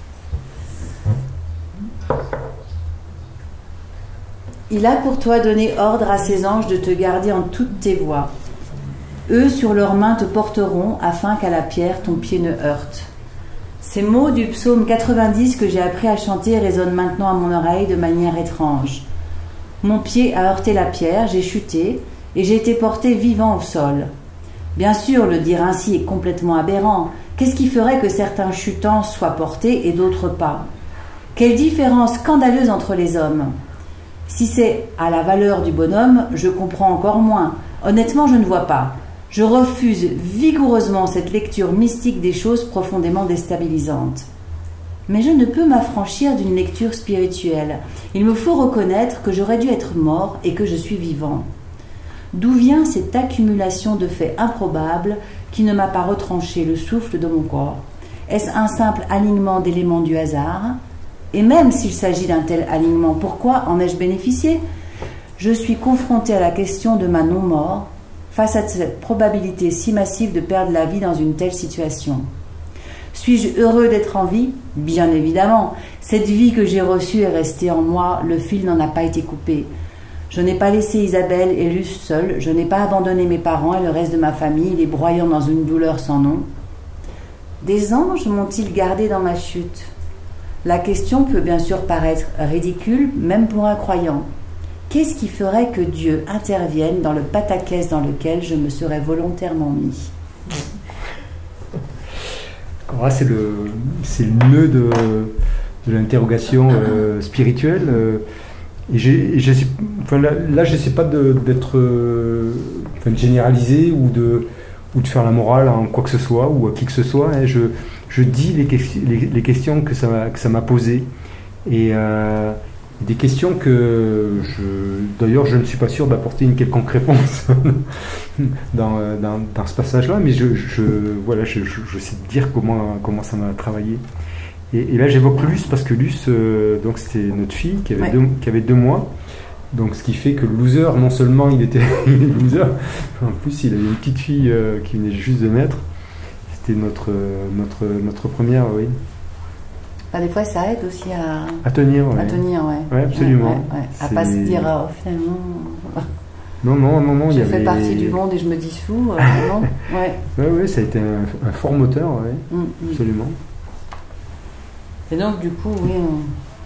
Speaker 1: Il a pour toi donné ordre à ses anges de te garder en toutes tes voies. Eux sur leurs mains te porteront afin qu'à la pierre ton pied ne heurte. Ces mots du psaume quatre-vingt-dix que j'ai appris à chanter résonnent maintenant à mon oreille de manière étrange. Mon pied a heurté la pierre, j'ai chuté et j'ai été porté vivant au sol. Bien sûr, le dire ainsi est complètement aberrant. Qu'est-ce qui ferait que certains chutants soient portés et d'autres pas? Quelle différence scandaleuse entre les hommes! Si c'est à la valeur du bonhomme, je comprends encore moins. Honnêtement, je ne vois pas. Je refuse vigoureusement cette lecture mystique des choses profondément déstabilisantes. Mais je ne peux m'affranchir d'une lecture spirituelle. Il me faut reconnaître que j'aurais dû être mort et que je suis vivant. D'où vient cette accumulation de faits improbables qui ne m'a pas retranché le souffle de mon corps? Est-ce un simple alignement d'éléments du hasard? Et même s'il s'agit d'un tel alignement, pourquoi en ai-je bénéficié? Je suis confronté à la question de ma non-mort face à cette probabilité si massive de perdre la vie dans une telle situation. Suis-je heureux d'être en vie? Bien évidemment. Cette vie que j'ai reçue est restée en moi, le fil n'en a pas été coupé. Je n'ai pas laissé Isabelle et Luce seuls, je n'ai pas abandonné mes parents et le reste de ma famille, les broyant dans une douleur sans nom. Des anges m'ont-ils gardé dans ma chute? La question peut bien sûr paraître ridicule, même pour un croyant. Qu'est-ce qui ferait que Dieu intervienne dans le pataquès dans lequel je me serais volontairement mis?
Speaker 2: Alors c'est le, c'est le nœud de, de l'interrogation euh, spirituelle. Euh, et j'ai, et je, enfin, là, là, je n'essaie pas de, d'être euh, enfin, de généraliser ou de, ou de faire la morale en quoi que ce soit ou à qui que ce soit. Hein. Je, je dis les, les, les questions que ça m'a, que ça m'a posées. Et euh, des questions que, je, d'ailleurs, je ne suis pas sûr d'apporter une quelconque réponse dans, dans, dans ce passage-là, mais je, je, voilà, je, je, je sais dire comment, comment ça m'a travaillé. Et, et là, j'évoque Luce, parce que Luce, euh, donc c'était notre fille qui avait, ouais. deux, qui avait deux mois, donc ce qui fait que le loser, non seulement il était il est loser, en plus il avait une petite fille euh, qui venait juste de naître. C'était notre, notre, notre première, oui.
Speaker 1: Bah, des fois, ça aide aussi à,
Speaker 2: à tenir,
Speaker 1: ouais. À tenir, ouais.
Speaker 2: Ouais, absolument.
Speaker 1: Ouais, ouais, ouais. À pas se dire, oh, finalement.
Speaker 2: Non, non, non, non.
Speaker 1: Je
Speaker 2: il y
Speaker 1: fais
Speaker 2: avait...
Speaker 1: partie du monde et je me dissous. Euh, non, ouais.
Speaker 2: Ouais, ouais, ça a été un, un fort moteur, ouais. Mm, mm. Absolument.
Speaker 1: Et donc, du coup, oui. On...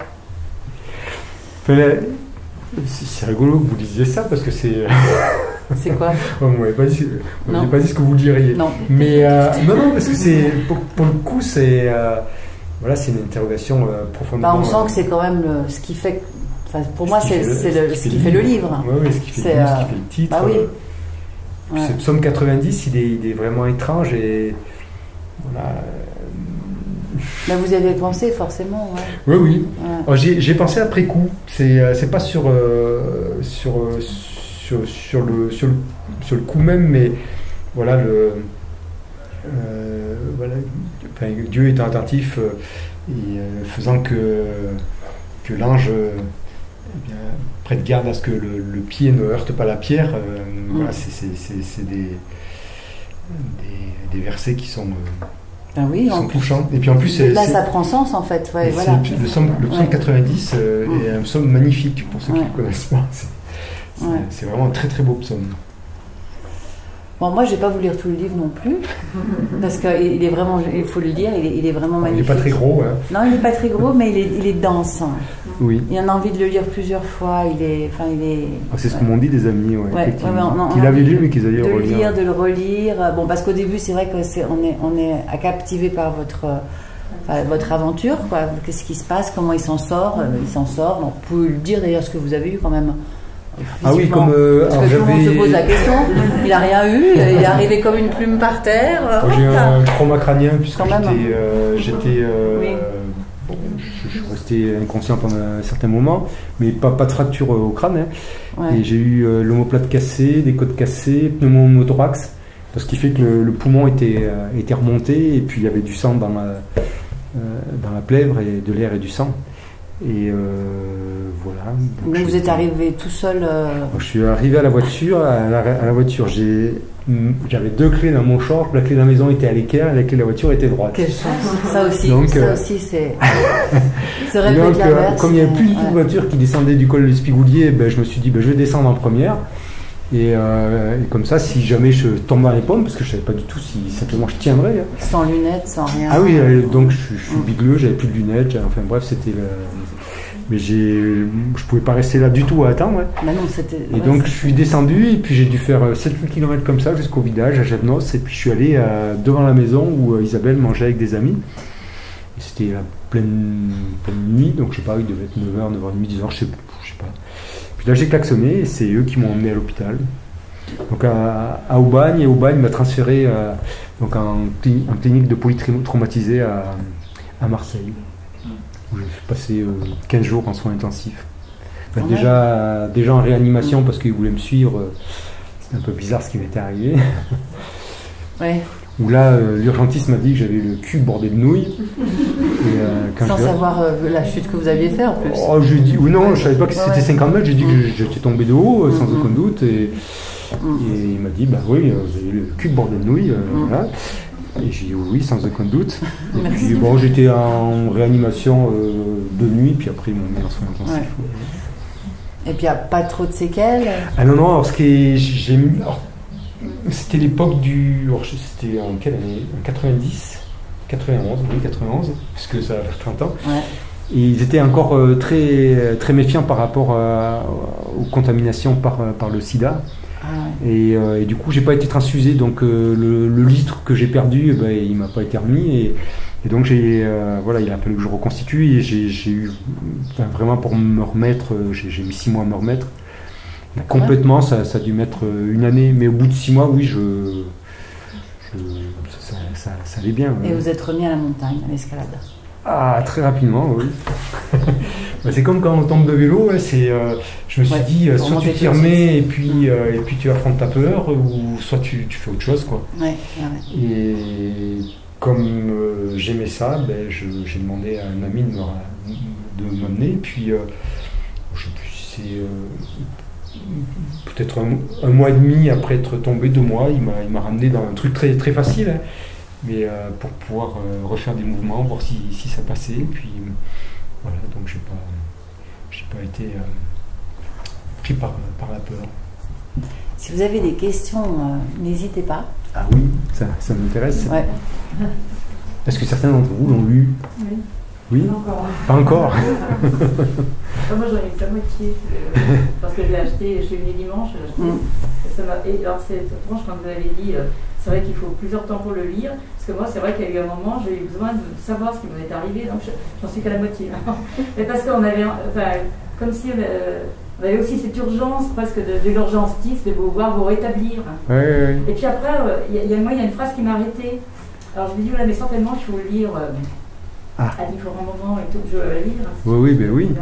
Speaker 2: Enfin, là, c'est, c'est rigolo que vous disiez ça parce que c'est.
Speaker 1: C'est quoi?
Speaker 2: On ne m'avait pas dit, pas dit ce que vous diriez.
Speaker 1: Non.
Speaker 2: Mais euh, non, non, parce que c'est pour, pour le coup, c'est. Euh, Voilà, c'est une interrogation euh, profondément...
Speaker 1: Bah, on sent que c'est quand même le, ce qui fait... Enfin, pour moi, c'est, le, c'est le, ce qui fait le livre.
Speaker 2: Oui, oui, ce qui fait,
Speaker 1: c'est,
Speaker 2: le,
Speaker 1: euh...
Speaker 2: ce qui fait le titre.
Speaker 1: Bah, oui.
Speaker 2: euh, ouais. Ce psaume quatre-vingt-dix, il est, il est vraiment étrange et... Voilà.
Speaker 1: Bah, vous y avez pensé, forcément.
Speaker 2: Oui,
Speaker 1: Ouais.
Speaker 2: oui.
Speaker 1: Ouais.
Speaker 2: Alors, j'ai, j'ai pensé après coup. C'est, c'est pas sur, euh, sur, sur, sur, le, sur, le, sur le coup même, mais voilà, le... Euh, voilà, enfin, Dieu étant attentif euh, et euh, faisant que, que l'ange euh, eh bien, prête garde à ce que le, le pied ne heurte pas la pierre. Euh, mm. Voilà, c'est, c'est, c'est, c'est des, des, des versets qui sont, euh,
Speaker 1: ben oui,
Speaker 2: qui sont touchants. Et puis en plus,
Speaker 1: c'est,
Speaker 2: là,
Speaker 1: c'est, ça prend sens en fait. Ouais, voilà.
Speaker 2: Le, le psaume, le psaume ouais. quatre-vingt-dix euh, mm. est un psaume magnifique pour ceux ouais. qui ne le connaissent pas. C'est, c'est, ouais. c'est vraiment un très très beau psaume.
Speaker 1: Bon, moi, j'ai pas voulu lire tout le livre non plus, parce qu'il est vraiment, il faut le lire, il est, il est vraiment magnifique.
Speaker 2: Il n'est pas très gros, hein.
Speaker 1: Non, il n'est pas très gros, mais il est, il est dense.
Speaker 2: Oui.
Speaker 1: Il en a envie de le lire plusieurs fois. Il est, enfin, il est.
Speaker 2: Ah, c'est ce ouais. que m'ont dit des amis, ouais.
Speaker 1: ouais, ouais non,
Speaker 2: qu'ils l'avaient lu, mais qu'ils allaient
Speaker 1: de
Speaker 2: le relire.
Speaker 1: De lire, de le relire. Bon, parce qu'au début, c'est vrai que c'est, on est, on est captivé par votre. Enfin, votre aventure, quoi. Qu'est-ce qui se passe, comment il s'en sort, il s'en sort. Bon, vous pouvez le dire d'ailleurs ce que vous avez eu quand même.
Speaker 2: Ah oui, comme euh,
Speaker 1: parce que alors, tout le monde se pose la question. Il n'a rien eu, il est arrivé comme une plume par terre.
Speaker 2: Moi, j'ai eu un trauma crânien puisque quand j'étais, euh, j'étais euh, oui. bon, je, je suis resté inconscient pendant un certain moment, mais pas, pas de fracture au crâne. Hein. Ouais. Et j'ai eu euh, l'omoplate cassée, des côtes cassées, pneumothorax, ce qui fait que le, le poumon était, euh, était remonté et puis il y avait du sang dans la, euh, dans la plèvre et de l'air et du sang. Et euh, voilà.
Speaker 1: Donc, donc vous êtes arrivé tout seul euh...
Speaker 2: Je suis arrivé à la voiture. À la, à la voiture, j'ai, j'avais deux clés dans mon short. La clé de la maison était à l'équerre et la clé de la voiture était droite.
Speaker 1: Quelle chance. Ça aussi, donc, ça euh... aussi c'est.
Speaker 2: Se répète l'inverse. Comme il n'y avait plus du tout ouais. de voiture qui descendait du col de l'Espigoulier, ben, je me suis dit ben, je vais descendre en première. Et, euh, et comme ça, si jamais je tombe dans les pommes, parce que je ne savais pas du tout si simplement je tiendrais. Hein.
Speaker 1: Sans lunettes, sans rien.
Speaker 2: Ah oui, donc je, je suis mmh. bigleux, j'avais plus de lunettes. Enfin bref, c'était. Le... Mais j'ai, je pouvais pas rester là du tout à attendre. Hein.
Speaker 1: Bah non, c'était...
Speaker 2: Et
Speaker 1: ouais,
Speaker 2: donc
Speaker 1: c'était...
Speaker 2: je suis descendu et puis j'ai dû faire sept huit kilomètres comme ça jusqu'au village à Jadnos. Et puis je suis allé euh, devant la maison où euh, Isabelle mangeait avec des amis. Et c'était la pleine, pleine nuit, donc je sais pas, il devait être neuf heures, neuf heures trente, dix heures, je sais, je sais pas. Puis là j'ai klaxonné et c'est eux qui m'ont emmené à l'hôpital. Donc à, à Aubagne, et Aubagne m'a transféré euh, donc en, en clinique de polytraumatisé à, à Marseille, où j'ai passé euh, quinze jours en soins intensifs. Enfin, ouais. déjà, déjà en réanimation parce qu'ils voulaient me suivre, euh, c'était un peu bizarre ce qui m'était arrivé.
Speaker 1: Ouais.
Speaker 2: Où là, euh, l'urgentiste m'a dit que j'avais le cul bordé de nouilles. Et, euh, quand
Speaker 1: Sans
Speaker 2: je...
Speaker 1: savoir euh, la chute que vous aviez fait en plus.
Speaker 2: Oh, j'ai dit, oui, non, ouais. je savais pas que c'était ouais. cinquante mètres, j'ai dit mmh. que j'étais tombé de haut, sans mmh. aucun doute. Et, mmh. et il m'a dit, bah oui, vous avez le cul bordé de nouilles. Euh, mmh. Voilà. Et j'ai dit oui, sans aucun doute. Et
Speaker 1: Merci.
Speaker 2: puis bon, j'étais en réanimation euh, de nuit, puis après ils m'ont mis en soins intensifs. Ouais.
Speaker 1: Et puis il n'y a pas trop de séquelles?
Speaker 2: Ah non, non, alors ce qui est, j'ai mis, alors, c'était l'époque du, alors, c'était en quelle année? En quatre-vingt-dix, quatre-vingt-onze, oui, quatre-vingt-onze, puisque ça a fait trente ans.
Speaker 1: Ouais.
Speaker 2: Et ils étaient encore euh, très, très méfiants par rapport à, aux contaminations par, par le sida.
Speaker 1: Ah ouais.
Speaker 2: Et, euh, et du coup, j'ai pas été transfusé, donc euh, le, le litre que j'ai perdu, eh ben, il m'a pas été remis. Et, et donc, j'ai, euh, voilà, il a fallu que je reconstitue. Et j'ai, j'ai eu, enfin, vraiment pour me remettre, j'ai, j'ai mis six mois à me remettre. Complètement, ça, ça a dû mettre une année. Mais au bout de six mois, oui, je, je ça, ça, ça allait bien.
Speaker 1: Et vous êtes remis à la montagne, à l'escalade?
Speaker 2: Ah, très rapidement, oui. Bah, c'est comme quand on tombe de vélo, ouais, c'est, euh, je me suis
Speaker 1: ouais,
Speaker 2: dit, euh, soit tu t'y remets et puis, euh, et puis tu affrontes ta peur, ou soit tu, tu fais autre chose, quoi.
Speaker 1: Ouais, ouais.
Speaker 2: Et comme euh, j'aimais ça, ben, je, j'ai demandé à un ami de, me, de m'amener, puis euh, je sais plus, c'est euh, peut-être un, un mois et demi après être tombé, deux mois, il m'a, il m'a ramené dans un truc très, très facile, hein. Mais euh, pour pouvoir euh, refaire des mouvements, voir si, si ça passait, et puis euh, voilà, donc j'ai pas, j'ai pas été euh, pris par, par la peur.
Speaker 1: Si vous avez des questions, euh, n'hésitez pas.
Speaker 2: Ah oui, ça, ça m'intéresse.
Speaker 1: Ouais.
Speaker 2: Est-ce que certains d'entre vous l'ont lu?
Speaker 3: Oui.
Speaker 2: Oui.
Speaker 3: Pas encore.
Speaker 2: Pas encore.
Speaker 3: Moi j'en ai eu la moitié, euh, parce que je l'ai acheté, je suis venue dimanche, je l'ai acheté.
Speaker 1: Mm.
Speaker 3: Et, ça m'a, et alors c'est franche quand vous avez dit, euh, c'est vrai qu'il faut plusieurs temps pour le lire, parce que moi c'est vrai qu'il y a eu un moment, j'ai eu besoin de savoir ce qui m'est arrivé, donc je, j'en suis qu'à la moitié. Mais parce qu'on avait, enfin, comme si euh, on avait aussi cette urgence, presque de, de l'urgence-tis, de pouvoir vous rétablir.
Speaker 2: Ouais, ouais, ouais.
Speaker 3: Et puis après, il euh, y, y a moi, il y a une phrase qui m'a arrêtée. Alors je me dis, voilà, mais certainement qu'il faut le lire euh,
Speaker 2: Ah.
Speaker 3: à différents moments et tout, je veux le lire. Hein, si
Speaker 2: Oui, oui, ben oui.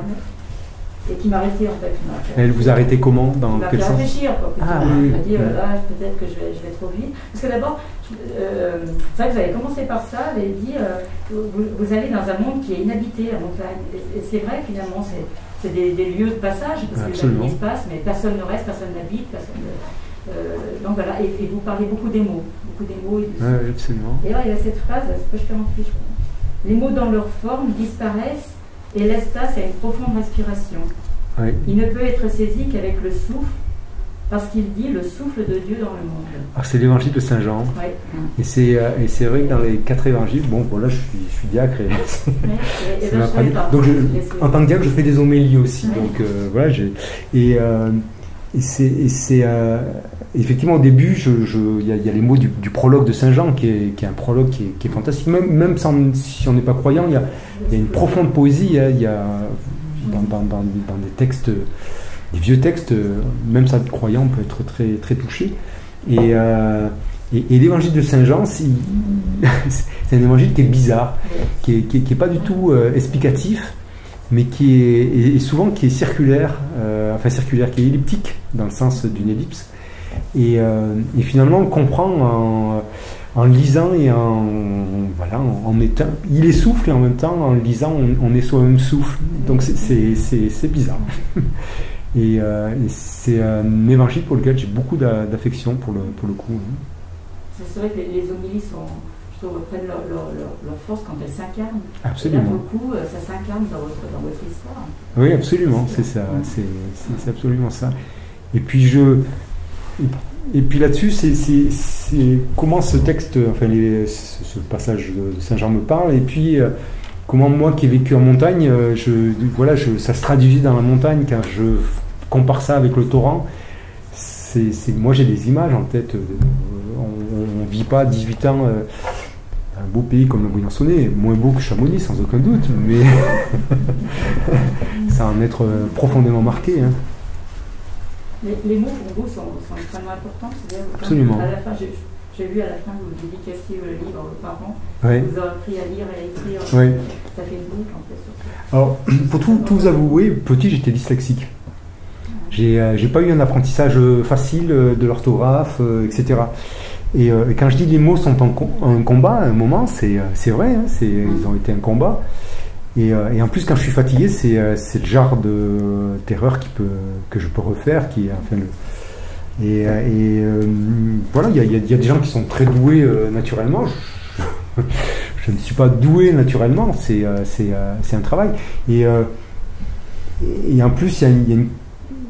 Speaker 3: Et qui m'a arrêté en fait.
Speaker 2: Elle vous arrêtez comment? Dans
Speaker 3: Il m'a
Speaker 2: quel
Speaker 3: fait
Speaker 2: sens?
Speaker 3: réfléchir. Quoi,
Speaker 2: Ah,
Speaker 3: il
Speaker 2: oui,
Speaker 3: m'a dit,
Speaker 2: oui.
Speaker 3: euh, là, peut-être que je vais, je vais trop vite. Parce que d'abord, euh, c'est vrai que vous avez commencé par ça, vous avez dit, euh, vous, vous allez dans un monde qui est inhabité, la montagne. Et, et c'est vrai, finalement, c'est, c'est des, des lieux de passage, parce que la vie se passe, mais personne ne reste, personne n'habite, personne ne... Euh, donc voilà, et, et vous parlez beaucoup des mots, beaucoup des mots et du
Speaker 2: Oui, absolument.
Speaker 3: Et là, il y a cette phrase, page quarante-huit, je crois. Les mots dans leur forme disparaissent et laissent place à une profonde respiration.
Speaker 2: Oui.
Speaker 3: Il ne peut être saisi qu'avec le souffle, parce qu'il dit le souffle de Dieu dans le monde.
Speaker 2: Alors c'est l'évangile de Saint Jean.
Speaker 3: Oui.
Speaker 2: Et c'est, euh, et c'est vrai que dans les quatre évangiles, bon, voilà, je suis, je suis diacre. Et,
Speaker 3: Oui, et, et
Speaker 2: c'est
Speaker 3: ben,
Speaker 2: ma
Speaker 3: je
Speaker 2: pratique.
Speaker 3: savais pas.
Speaker 2: Donc, je,
Speaker 3: Les-
Speaker 2: en tant que diacre, je fais des homélies aussi.
Speaker 3: Oui.
Speaker 2: Donc, euh, voilà, j'ai, et, euh, et c'est, et c'est euh, effectivement au début, je, je, il y, a, il y a les mots du, du prologue de Saint Jean, qui est, qui est un prologue qui est, qui est fantastique. Même, même sans, si on n'est pas croyant, il y a, il y a une profonde poésie. Hein, il y a dans, dans, dans, dans des textes, des vieux textes, même sans être croyant, on peut être très, très touché. Et, euh, et, et l'évangile de Saint Jean, c'est, c'est un évangile qui est bizarre, qui est, qui est, qui est pas du tout euh, explicatif, mais qui est et, et souvent qui est circulaire, euh, enfin circulaire, qui est elliptique dans le sens d'une ellipse. Et, euh, et finalement, on comprend en, en lisant et en voilà, en, en étant, il est souffle et en même temps, en lisant, on, on est soi-même souffle. Donc c'est, c'est, c'est, c'est bizarre. Et, euh, et c'est un évangile pour lequel j'ai beaucoup d'a- d'affection pour le, pour le coup.
Speaker 3: C'est vrai que les, les homélies sont, je trouve, prennent leur, leur, leur, leur force quand elles s'incarnent.
Speaker 2: Absolument.
Speaker 3: Et là, pour le coup, ça s'incarne dans votre, dans votre histoire.
Speaker 2: Oui, absolument, c'est ça, c'est, c'est, c'est absolument ça. Et puis je, et puis là-dessus, c'est, c'est, c'est comment ce texte, enfin les, ce, ce passage de Saint Jean me parle, et puis euh, comment moi qui ai vécu en montagne, euh, je, voilà, je, ça se traduit dans la montagne quand je compare ça avec le torrent. C'est, c'est, moi j'ai des images en tête. Euh, on ne vit pas dix-huit ans. Euh, un beau pays comme le Briançonnais, moins beau que Chamonix sans aucun doute, mais ça en être profondément marqué. Hein.
Speaker 3: Les, les mots pour vous sont, sont extrêmement importants. C'est-à-dire,
Speaker 2: Absolument.
Speaker 3: À la fin, j'ai, j'ai vu à la fin que vous dédicaciez le livre à vos parents.
Speaker 2: Ouais.
Speaker 3: Vous avez appris à lire et à écrire.
Speaker 2: Ouais.
Speaker 3: Ça fait une boucle en fait. Surtout.
Speaker 2: Alors, pour tout, tout vous avouer, petit j'étais dyslexique. J'ai, euh, j'ai pas eu un apprentissage facile euh, de l'orthographe, euh, et cetera. Et, euh, et quand je dis les mots sont en, com- un combat, à un moment, c'est, euh, c'est vrai, hein, c'est, ils ont été un combat. Et, euh, et en plus, quand je suis fatigué, c'est, euh, c'est le genre de terreur qui peut, que je peux refaire. Qui, enfin, le, et euh, et euh, voilà, il y a, y a- y a des gens qui sont très doués euh, naturellement. Je, je ne suis pas doué naturellement, c'est, euh, c'est, euh, c'est un travail. Et, euh, et en plus, il y a une, il y a une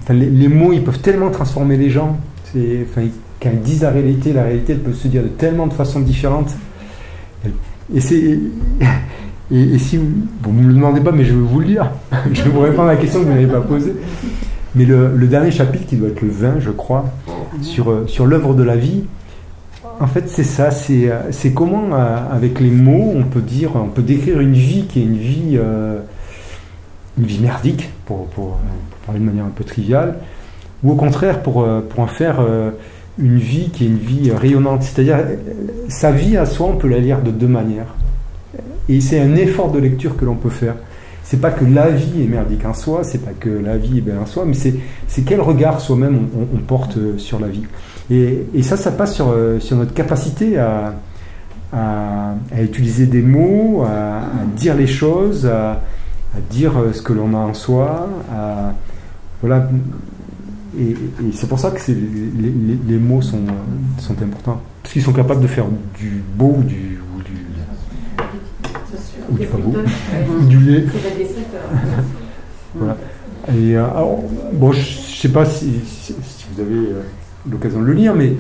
Speaker 2: enfin, les, les mots, ils peuvent tellement transformer les gens. C'est, enfin, quand ils disent la réalité, la réalité, elle peut se dire de tellement de façons différentes. Et c'est... Et, et si vous... Bon, vous ne me le demandez pas, mais je vais vous le dire. Je vais vous répondre à la question que vous n'avez pas posée. Mais le, le dernier chapitre, qui doit être le vingt, je crois, sur, sur l'œuvre de la vie, en fait, c'est ça. C'est, c'est comment, euh, avec les mots, on peut dire, on peut décrire une vie qui est une vie, euh, une vie merdique, pour, pour, pour parler de manière un peu triviale, ou au contraire, pour, pour en faire euh, une vie qui est une vie rayonnante. C'est-à-dire, sa vie à soi, on peut la lire de deux manières. Et c'est un effort de lecture que l'on peut faire. C'est pas que la vie est merdique en soi, c'est pas que la vie est belle en soi, mais c'est, c'est quel regard soi-même on, on porte sur la vie. Et, et ça, ça passe sur, sur notre capacité à, à, à utiliser des mots, à, à dire les choses, à, à dire ce que l'on a en soi. À, voilà. Et, et c'est pour ça que c'est, les, les, les mots sont, sont importants. Parce qu'ils sont capables de faire du beau ou du... Ou du ou du pas beau, ou du lait. Voilà. Et, euh, alors, bon, je ne sais pas si, si, si vous avez euh, l'occasion de le lire, mais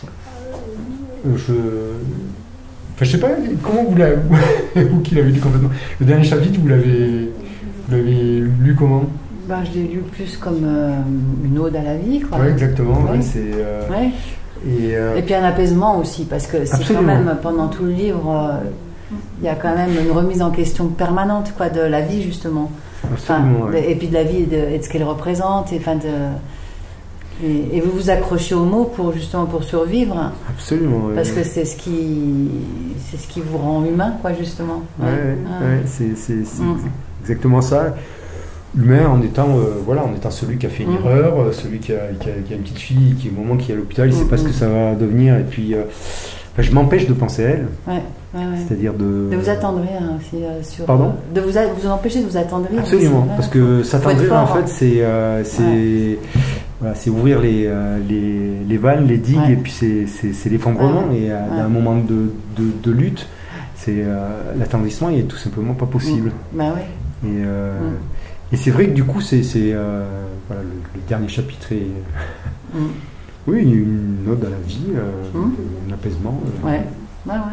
Speaker 2: euh, je... Enfin, je sais pas, comment vous l'avez... vous qui l'avez lu complètement. Le dernier chapitre, vous l'avez, vous l'avez lu comment?
Speaker 1: Ben, je l'ai lu plus comme euh, une ode à la vie, quoi.
Speaker 2: Oui, exactement.
Speaker 1: Ouais.
Speaker 2: Ouais, c'est, euh,
Speaker 1: ouais.
Speaker 2: Et, euh,
Speaker 1: et puis un apaisement aussi, parce que c'est
Speaker 2: absolument.
Speaker 1: quand même, pendant tout le livre, euh, il y a quand même une remise en question permanente, quoi, de la vie, justement.
Speaker 2: Absolument,
Speaker 1: enfin,
Speaker 2: ouais.
Speaker 1: de, et puis de la vie et de, et de ce qu'elle représente. Et, enfin de, et, et vous vous accrochez aux mots pour, justement, pour survivre.
Speaker 2: Absolument, ouais.
Speaker 1: Parce que c'est ce qui, c'est ce qui vous rend humain, quoi, justement.
Speaker 2: Ouais, ouais, ouais,
Speaker 1: ah.
Speaker 2: ouais, c'est, c'est, c'est
Speaker 1: Mm.
Speaker 2: exactement ça. Humain en étant, euh, voilà, en étant celui qui a fait une
Speaker 1: Mm.
Speaker 2: erreur, euh, celui qui a, qui, a, qui a une petite fille qui, au moment qui est à l'hôpital, il ne sait
Speaker 1: Mm.
Speaker 2: pas ce que ça va devenir. Et puis, euh, enfin, je m'empêche de penser à elle.
Speaker 1: Ouais, ouais, ouais.
Speaker 2: C'est-à-dire de...
Speaker 1: De vous attendrir hein, aussi euh, sur...
Speaker 2: Pardon
Speaker 1: De vous, a, vous empêcher de vous attendrir.
Speaker 2: Absolument,
Speaker 1: aussi,
Speaker 2: parce
Speaker 1: ouais.
Speaker 2: que s'attendrir, en
Speaker 1: fort,
Speaker 2: fait, c'est, euh, c'est,
Speaker 1: ouais.
Speaker 2: voilà, c'est ouvrir les, euh, les, les vannes, les digues,
Speaker 1: Ouais.
Speaker 2: et puis c'est, c'est, c'est l'effondrement.
Speaker 1: Ouais.
Speaker 2: Et à
Speaker 1: Ouais.
Speaker 2: un moment de, de, de lutte, c'est, euh, l'attendrissement, il est tout simplement pas possible.
Speaker 1: Mm. Bah oui.
Speaker 2: Et, euh,
Speaker 1: Mm.
Speaker 2: et c'est vrai que du coup, c'est, c'est euh, voilà, le, le dernier chapitre est...
Speaker 1: Mm.
Speaker 2: Oui, une ode à la vie, euh,
Speaker 1: Mm.
Speaker 2: un apaisement. euh.
Speaker 1: Ouais, ouais, ouais.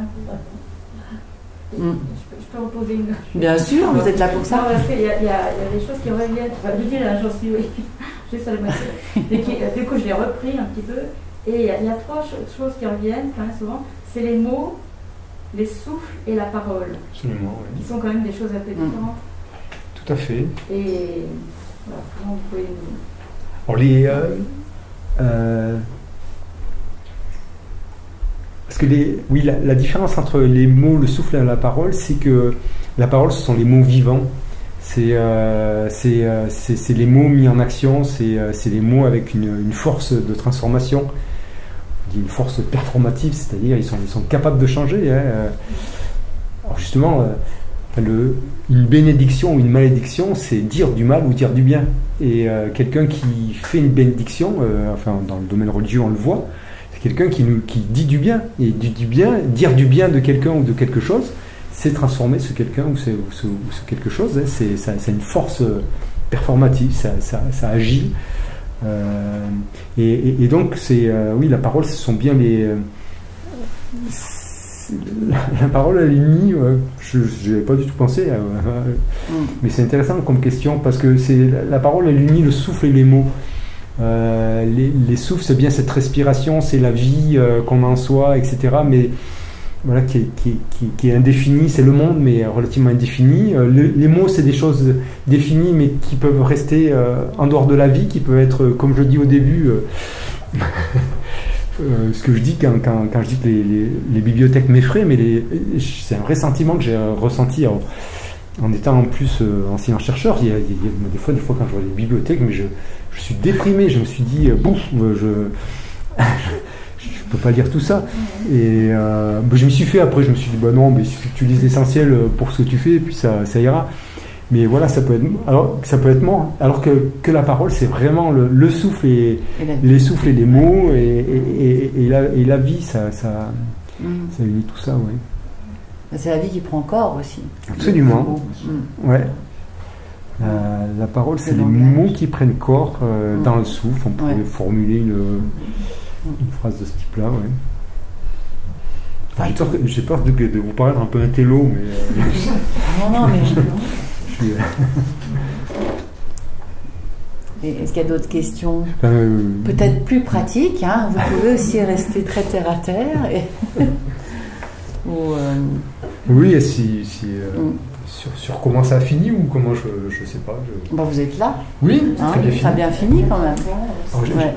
Speaker 3: Je, peux, je peux en poser une.
Speaker 1: Bien sûr, vous êtes là pour ça.
Speaker 3: Non, parce qu'il y, y, y a des choses qui reviennent. Enfin, je dis là, j'en suis oui, juste à la moitié. Et qui, du coup, je l'ai repris un petit peu. Et il y, y a trois choses qui reviennent quand même souvent. C'est les mots, les souffles et la parole.
Speaker 2: Absolument, oui.
Speaker 3: Qui sont quand même des choses un peu différentes.
Speaker 2: Tout à fait.
Speaker 3: Et voilà, comment vous pouvez nous...
Speaker 2: Alors les... Euh, euh, parce que les, oui, la, la différence entre les mots, le souffle et la parole, c'est que la parole, ce sont les mots vivants. C'est, euh, c'est, euh, c'est, c'est les mots mis en action, c'est, euh, c'est les mots avec une, une force de transformation, on dit une force performative, c'est-à-dire ils sont, ils sont capables de changer. Hein. Alors justement, euh, le, une bénédiction ou une malédiction, c'est dire du mal ou dire du bien. Et euh, quelqu'un qui fait une bénédiction, euh, enfin dans le domaine religieux on le voit, c'est quelqu'un qui, nous, qui dit du bien. Et dit du bien, dire du bien de quelqu'un ou de quelque chose, c'est transformer ce quelqu'un ou ce, ou ce, ou ce quelque chose. Hein. C'est, ça, c'est une force performative, ça, ça, ça agit. Euh, et, et, et donc, c'est, euh, oui, la parole, ce sont bien les... Euh, la, la parole, elle est mise, euh, je n'avais pas du tout pensé, euh, euh, mm. mais c'est intéressant comme question, parce que c'est, la, la parole, elle unit le souffle et les mots. Euh, les, les souffles, c'est bien cette respiration, c'est la vie euh, qu'on a en soi, et cetera. Mais voilà, qui est, qui, qui, qui est indéfinie, c'est le monde, mais relativement indéfini. Euh, le, les mots, c'est des choses définies, mais qui peuvent rester euh, en dehors de la vie, qui peuvent être, comme je dis au début, euh, euh, ce que je dis quand, quand, quand je dis que les, les, les bibliothèques m'effraient, mais les, c'est un vrai sentiment que j'ai ressenti en, en étant en plus euh, enseignant chercheur. Il y a, il y a des fois, des fois quand je vois les bibliothèques, mais je, je suis déprimé, je me suis dit, euh, bon, je... je peux pas lire tout ça. Et euh, bah, je me suis fait après, je me suis dit, bah non, mais il suffit que tu lises l'essentiel pour ce que tu fais, et puis ça, ça ira. Mais voilà, ça peut être, alors, ça peut être mort. Alors que, que la parole, c'est vraiment le, le souffle et, et les souffles et les mots, et, et, et, et, la, et la vie, ça, ça, mmh. ça unit tout ça, oui.
Speaker 1: C'est la vie qui prend corps aussi.
Speaker 2: Absolument. Mmh. Ouais. La, la parole, c'est
Speaker 1: Le
Speaker 2: les
Speaker 1: langage.
Speaker 2: mots qui prennent corps euh,
Speaker 1: Mm.
Speaker 2: dans le souffle. On pourrait
Speaker 1: Ouais.
Speaker 2: formuler une, une phrase de ce type-là. Ouais. Enfin, j'ai peur, que- j'ai peur de, de vous paraître un peu un télo, mais euh,
Speaker 1: Non, non, mais.
Speaker 2: je suis, euh,
Speaker 1: Et est-ce qu'il y a d'autres questions
Speaker 2: enfin, euh,
Speaker 1: peut-être plus pratiques, hein? Vous pouvez aussi rester très terre à terre. Et... Ou, euh,
Speaker 2: Oui, et si, si, euh,
Speaker 1: Mm.
Speaker 2: sur, sur comment ça a fini ou comment je je sais pas. je-
Speaker 1: bah, vous êtes là,
Speaker 2: Oui,
Speaker 1: hein,
Speaker 2: très bien
Speaker 1: ça
Speaker 2: fini.
Speaker 1: a bien fini quand même.
Speaker 2: Alors, j'ai-
Speaker 1: Ouais.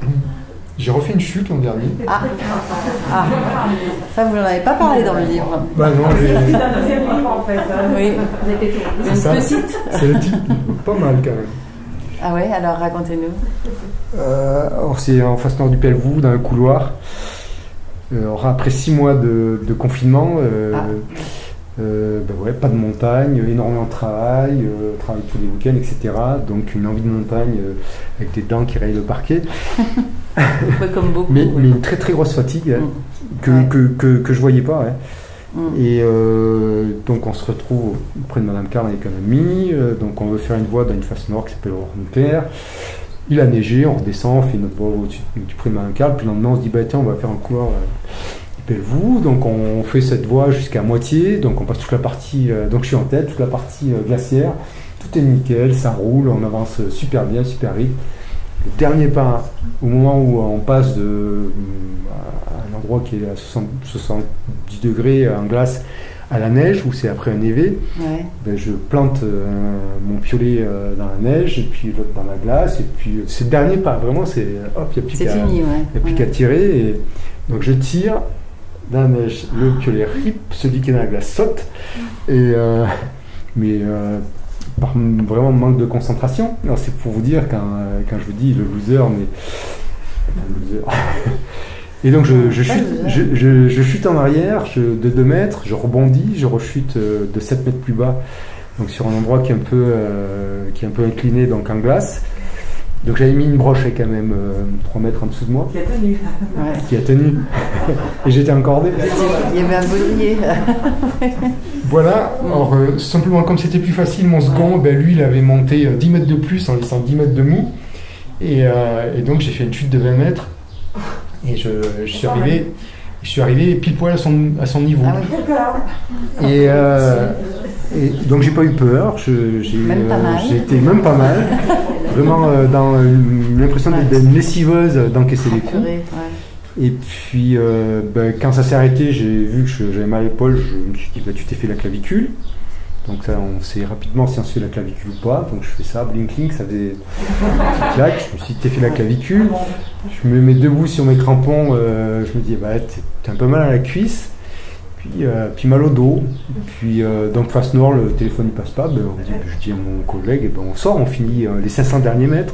Speaker 2: J'ai refait une chute l'an dernier.
Speaker 1: Ah. Ah. Ça, vous n'en avez pas parlé dans le livre.
Speaker 2: Bah non, j'ai-
Speaker 3: C'est la deuxième fois en fait. hein.
Speaker 1: Oui.
Speaker 3: Vous avez été
Speaker 2: c'est
Speaker 1: Une
Speaker 2: ça.
Speaker 1: petite.
Speaker 2: C'est le titre, pas mal quand même.
Speaker 1: Ah ouais, alors racontez-nous.
Speaker 2: Euh, alors c'est en face nord du Pelvoux, dans un couloir. Euh, alors après six mois de, de confinement, euh,
Speaker 1: Ah.
Speaker 2: euh, ben ouais, pas de montagne, énormément de travail, euh, travail tous les week-ends, et cetera. Donc une envie de montagne euh, avec des dents qui rayent le parquet.
Speaker 1: Ouais, comme beaucoup.
Speaker 2: Mais,
Speaker 1: oui.
Speaker 2: mais une très très grosse fatigue hein,
Speaker 1: Mm.
Speaker 2: que,
Speaker 1: Ouais.
Speaker 2: que, que, que je voyais pas. Ouais.
Speaker 1: Mm.
Speaker 2: Et euh, donc on se retrouve auprès de Madame Carl avec un ami, euh, donc on veut faire une voie dans une face nord qui s'appelle Aurore-Nucléaire. Il a neigé, on redescend, on fait notre voie au-dessus du près de Madame Carl, puis le lendemain on se dit bah tiens on va faire un couloir euh, du Pelvoux, donc on fait cette voie jusqu'à moitié, donc on passe toute la partie, euh, donc je suis en tête, toute la partie euh, glaciaire, tout est nickel, ça roule, on avance super bien, super vite. Le dernier pas, au moment où on passe de euh, à un endroit qui est à soixante, soixante-dix degrés en glace à la neige, où c'est après un névé,
Speaker 1: Ouais.
Speaker 2: ben je plante euh, mon piolet euh, dans la neige, et puis l'autre dans la glace, et puis euh, c'est le dernier pas, vraiment, c'est hop, il n'y a plus
Speaker 1: C'est
Speaker 2: qu'à
Speaker 1: fini, ouais.
Speaker 2: y a plus
Speaker 1: Ouais.
Speaker 2: qu'à tirer. Et donc je tire dans la neige, le piolet rip, celui qui est dans la glace saute, et, euh, mais euh, par m- vraiment manque de concentration. Alors c'est pour vous dire quand, euh, quand je vous dis le loser, mais le loser. Et donc je, je,
Speaker 1: Pas
Speaker 2: chute,
Speaker 1: loser.
Speaker 2: je, je- je chute en arrière je- de deux mètres, je rebondis, je rechute euh, de sept mètres plus bas, donc sur un endroit qui est un peu, euh, qui est un peu incliné, donc en glace. Donc j'avais mis une broche quand même euh, trois mètres en dessous de moi,
Speaker 3: Qui a tenu.
Speaker 1: Ouais.
Speaker 2: qui a tenu. Et j'étais encordé.
Speaker 1: Il y avait un baudrier.
Speaker 2: Voilà, alors euh, simplement comme c'était plus facile, mon second, ben, lui il avait monté euh, dix mètres de plus en laissant dix mètres de mou. Et, euh, et donc j'ai fait une chute de vingt mètres. Et je, je suis arrivé. Je suis arrivé pile poil à son, à son niveau.
Speaker 1: Ah oui.
Speaker 3: D'accord.
Speaker 2: Et, euh, et donc j'ai pas eu peur, je- j'ai
Speaker 1: Même pas mal.
Speaker 2: j'ai été même pas mal. Vraiment euh, dans euh, l'impression d'être
Speaker 1: Ouais.
Speaker 2: une lessiveuse, d'encaisser les coups.
Speaker 1: Purée, ouais.
Speaker 2: Et puis, euh, ben, quand ça s'est arrêté, j'ai vu que je- j'avais mal à l'épaule, je me suis dit, bah, tu t'es fait la clavicule. Donc ça, on sait rapidement si on se fait la clavicule ou pas. Donc je fais ça, blink blink, ça faisait un claque. Je me suis dit, t'es fait la clavicule. Je me mets debout sur mes crampons, euh, je me dis, bah, t'es t'es un peu mal à la cuisse. Puis, euh, puis mal au dos. Puis euh, donc face nord, le téléphone il passe pas. Ben, on dit, je dis à mon collègue, eh ben, on sort, on finit euh, les cinq cents derniers mètres.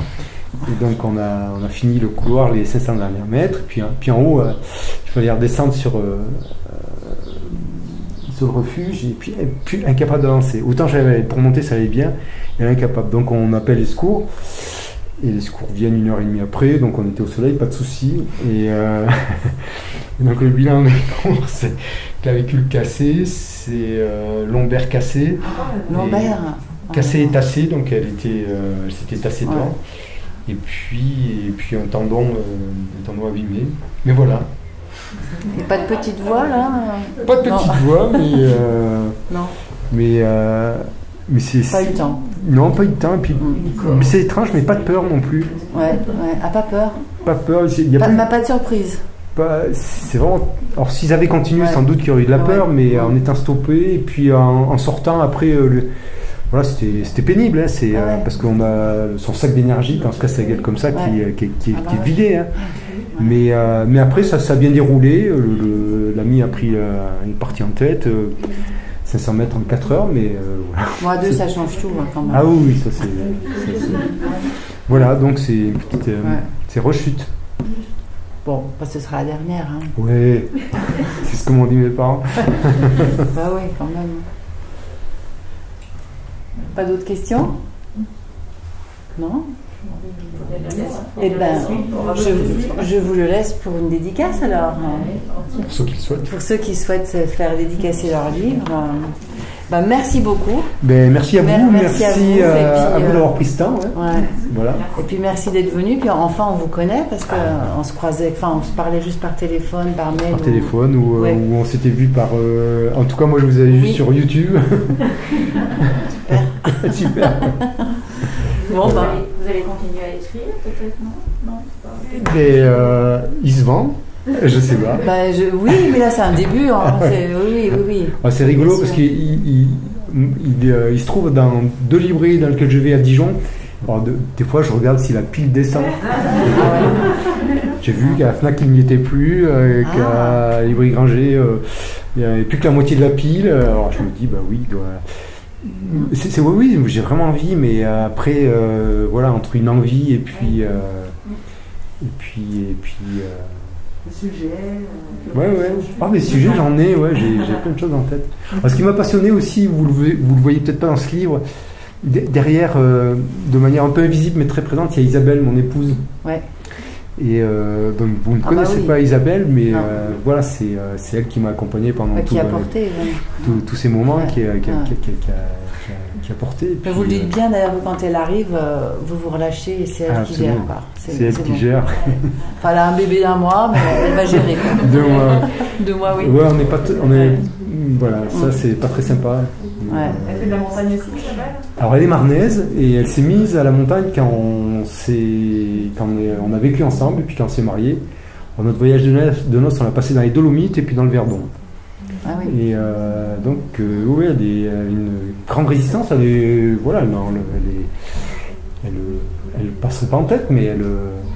Speaker 2: Et donc on a, on a fini le couloir les cinq cents derniers mètres. Puis, hein, puis en haut, euh, il fallait redescendre sur, euh, euh, sur le refuge. Et puis, et puis incapable d'avancer. Autant j'avais pour monter ça allait bien, et incapable. Donc on appelle les secours. Et les secours viennent une heure et demie après, donc on était au soleil, pas de souci. Et, euh, et donc le bilan des cours, c'est clavicule cassée, c'est euh, lombaire cassé,
Speaker 1: Lambert.
Speaker 2: cassée et tassée, donc elle était, euh, elle s'était tassée
Speaker 1: Ouais.
Speaker 2: dedans. Et puis, et puis un tendon, euh, un tendon abîmé. Mais voilà,
Speaker 1: Et pas de petite voix là?
Speaker 2: pas de
Speaker 1: Non.
Speaker 2: petite voix, mais euh,
Speaker 1: Non,
Speaker 2: mais euh, mais c'est
Speaker 1: pas eu le temps.
Speaker 2: non pas eu de temps. Et puis
Speaker 1: Mm.
Speaker 2: mais c'est étrange, mais pas de peur non plus.
Speaker 1: Ouais, ouais. Ah, pas peur.
Speaker 2: Pas peur. Il y a
Speaker 1: Pas,
Speaker 2: pas eu-
Speaker 1: ma- pas de surprise.
Speaker 2: Pas- c'est vraiment. Alors s'ils avaient continué,
Speaker 1: Ouais.
Speaker 2: sans doute qu'il y aurait eu de la
Speaker 1: Ouais.
Speaker 2: peur, mais
Speaker 1: Ouais.
Speaker 2: en étant stoppé et puis en, en sortant après, euh, le- voilà, c'était c'était pénible, hein, c'est
Speaker 1: Ah
Speaker 2: euh,
Speaker 1: ouais.
Speaker 2: parce qu'on a son sac d'énergie quand on se casse la gueule comme ça, qui,
Speaker 1: Ouais.
Speaker 2: qui, qui-
Speaker 1: Ah bah
Speaker 2: qui est
Speaker 1: ouais.
Speaker 2: vidé. Hein. Mais euh, mais après ça, ça a bien déroulé. Le- le- L'ami a pris euh, une partie en tête, euh, cinq cents mètres en quatre heures, mais euh, voilà.
Speaker 1: Moi, à deux, ça change tout hein, quand même.
Speaker 2: Ah oui, oui, ça c'est. ça, c'est- Voilà, donc c'est une petite, euh,
Speaker 1: Ouais.
Speaker 2: c'est rechute.
Speaker 1: Bon, bah, ce sera la dernière. Hein.
Speaker 2: Ouais, c'est ce que m'ont dit mes parents.
Speaker 1: Bah oui, quand même. Pas d'autres questions? Non? Eh ben, je, je vous le laisse pour une dédicace alors.
Speaker 2: Pour ceux qui le souhaitent.
Speaker 1: Pour ceux qui souhaitent se faire dédicacer leur livre. Bah, merci beaucoup.
Speaker 2: Ben, merci à vous,
Speaker 1: Mer-
Speaker 2: merci,
Speaker 1: merci à vous,
Speaker 2: à,
Speaker 1: et puis,
Speaker 2: à vous
Speaker 1: euh,
Speaker 2: d'avoir pris ce temps. Ouais.
Speaker 1: Ouais.
Speaker 2: Voilà.
Speaker 1: Et puis merci d'être venu. Puis enfin, on vous connaît parce qu'on on se croisait, enfin, on se parlait juste par téléphone, par mail.
Speaker 2: Par
Speaker 1: ou...
Speaker 2: téléphone ou,
Speaker 1: Ouais.
Speaker 2: ou on s'était vu par. Euh, en tout cas, moi je vous avais vu
Speaker 1: Oui.
Speaker 2: sur YouTube.
Speaker 1: Super.
Speaker 2: Super.
Speaker 1: Bon,
Speaker 3: Vous,
Speaker 1: bah,
Speaker 3: allez, vous allez continuer à écrire, peut-être, non Non, pas.
Speaker 2: Et euh, il se vend, je sais pas.
Speaker 1: bah, je... oui, mais là c'est un début. Hein. C'est... Oui, oui, oui.
Speaker 2: Ah, c'est rigolo
Speaker 1: Bien
Speaker 2: parce
Speaker 1: sûr.
Speaker 2: qu'il il, il, euh, il se trouve dans deux librairies dans lesquelles je vais à Dijon. Alors, de- des fois, je regarde si la pile descend. J'ai vu qu'à la Fnac, il n'y était plus, euh,
Speaker 1: Ah.
Speaker 2: qu'à la librairie Granger, euh, il n'y avait plus que la moitié de la pile. Alors, je me dis, bah oui, il doit. C'est, c'est- oui, oui, j'ai vraiment envie, mais après, euh, voilà, entre une envie et puis. euh, et puis. Et puis euh,
Speaker 4: Le sujet. euh,
Speaker 2: Ouais, ouais. Ah, des sujets, j'en ai, ouais, j'ai, j'ai plein de choses en tête. Alors, ce qui m'a passionné aussi, vous le, voyez- vous le voyez peut-être pas dans ce livre, de- derrière, euh, de manière un peu invisible mais très présente, il y a Isabelle, mon épouse.
Speaker 1: Ouais.
Speaker 2: Et euh, donc, vous ne
Speaker 1: Ah
Speaker 2: connaissez
Speaker 1: bah oui.
Speaker 2: pas Isabelle, mais
Speaker 1: Non.
Speaker 2: euh, voilà, c'est, euh, c'est elle qui m'a accompagné pendant
Speaker 1: Bah,
Speaker 2: tout,
Speaker 1: qui a
Speaker 2: euh,
Speaker 1: porté. Ouais.
Speaker 2: tout- tous ces moments,
Speaker 1: Ouais.
Speaker 2: qui, a, qui, a,
Speaker 1: Ouais.
Speaker 2: qui, a, qui, a, qui a- qui a porté. Et
Speaker 1: Mais vous le
Speaker 2: puis,
Speaker 1: dites bien d'ailleurs, quand elle arrive, euh, vous vous relâchez et c'est elle
Speaker 2: Ah,
Speaker 1: qui
Speaker 2: absolument.
Speaker 1: gère. Quoi.
Speaker 2: C'est, c'est elle qui
Speaker 1: bon.
Speaker 2: gère.
Speaker 1: Enfin, elle a un bébé d'un mois, mais elle va gérer. Quoi.
Speaker 2: Deux mois.
Speaker 1: Deux mois, oui.
Speaker 2: Ouais, on n'est pas. t- On est,
Speaker 1: Ouais.
Speaker 2: voilà, ça, c'est pas très sympa.
Speaker 1: Ouais.
Speaker 4: Elle fait de la montagne aussi, Isabelle.
Speaker 2: Alors elle est marnaise et elle s'est mise à la montagne quand on, s'est, quand on, est- on a vécu ensemble et puis quand on s'est mariés. Alors, notre voyage de noces, de noces, on l'a passé dans les Dolomites et puis dans le Verdon.
Speaker 1: Ah oui.
Speaker 2: Et euh, donc euh, oui, elle a une grande résistance. Elle est, voilà, non, elle, elle, est, elle, elle passerait pas en tête, mais elle.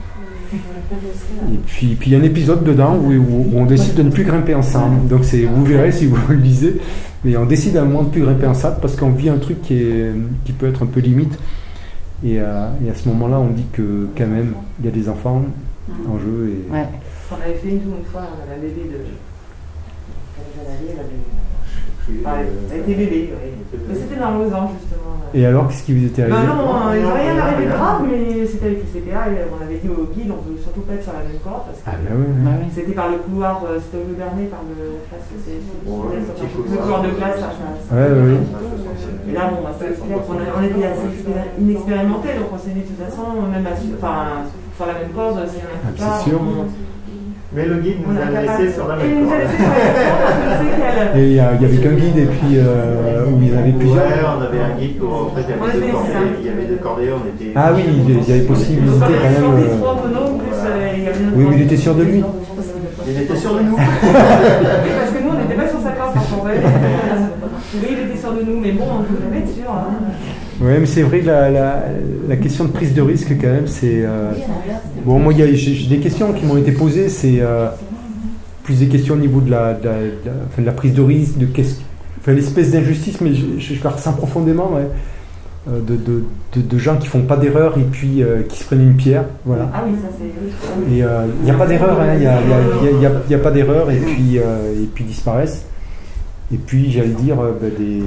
Speaker 2: Et puis, puis il y a un épisode dedans où, où- où on décide de ne plus grimper ensemble. Donc c'est, vous verrez si vous le lisez, mais on décide à un moment de ne plus grimper ensemble parce qu'on vit un truc qui, est, qui peut être un peu limite. Et, euh, et à ce moment-là, on dit que quand même, il y a des enfants en jeu. Et...
Speaker 1: Ouais.
Speaker 4: On avait fait une, une fois, on avait un bébé de. Quel âge elle avait, elle avait- Enfin, elle était bébé, oui. Mais c'était dans Lausanne, justement.
Speaker 2: Et alors, qu'est-ce qui vous était arrivé?
Speaker 4: Ben non, il n'y avait rien arrivé de grave, mais c'était avec le C P A et on avait dit au guide, on ne veut surtout pas être sur la même corde parce que
Speaker 2: Ah ben ouais.
Speaker 1: Bah oui.
Speaker 4: c'était par le couloir, euh, c'était au Bernet, par le classe, c'est c'est-
Speaker 5: Ouais,
Speaker 4: c'est-
Speaker 5: le petit
Speaker 4: le
Speaker 5: couloir.
Speaker 4: couloir de glace. Là, ça-
Speaker 2: Ouais, ouais, ouais.
Speaker 4: Et là, bon, bah, c'est clair qu'on a- on était assez expéri- inexpérimentés, donc on s'est dit de toute façon, même à, su- enfin, sur la même corde, si on
Speaker 2: Ah,
Speaker 4: n'a
Speaker 2: c'est sûr.
Speaker 5: Mais le guide
Speaker 4: On
Speaker 5: nous
Speaker 4: a
Speaker 5: a laissé sur la
Speaker 4: Et il
Speaker 5: même
Speaker 4: nous a
Speaker 5: corde.
Speaker 4: laissé sur la même corde, je sais qu'elle.
Speaker 2: Et il y, a- il y avait qu'un guide et puis euh, où il y en avait plusieurs.
Speaker 5: Ouais, on avait un guide pour. En fait, il y
Speaker 4: On
Speaker 5: avait deux
Speaker 4: était
Speaker 5: cordées.
Speaker 4: cinq.
Speaker 5: Il y avait deux cordées, on était.
Speaker 2: Ah oui, il y avait possibilité
Speaker 4: Donc, on
Speaker 2: quand
Speaker 4: avait
Speaker 2: même.
Speaker 4: chanté
Speaker 2: euh,
Speaker 4: trois autonomes, plus, euh, il y avait notre
Speaker 2: Oui, mais il était sûr de lui.
Speaker 5: Il était sûr de nous.
Speaker 4: Parce que nous, on n'était pas sur sa corde quand on voyait. Oui, il était sûr de nous, mais bon, on ne pouvait être sûr. Hein.
Speaker 2: Oui, mais c'est vrai que la, la, la question de prise de risque, quand même, c'est. euh, Bon, moi, il y a, j'ai, j'ai des questions qui m'ont été posées, c'est euh, plus des questions au niveau de la, de la, de la, enfin, de la prise de risque, de qu'est-ce, enfin, l'espèce d'injustice, mais je, je, je la ressens profondément, ouais, euh, de, de, de, de gens qui font pas d'erreur et puis euh, qui se prennent une pierre, voilà.
Speaker 4: Ah oui, ça c'est.
Speaker 2: Et il n'y a pas d'erreur, il hein, n'y a, y a, y a, y a pas d'erreur et puis, euh, et puis disparaissent. Et puis, j'allais dire, euh, ben, des,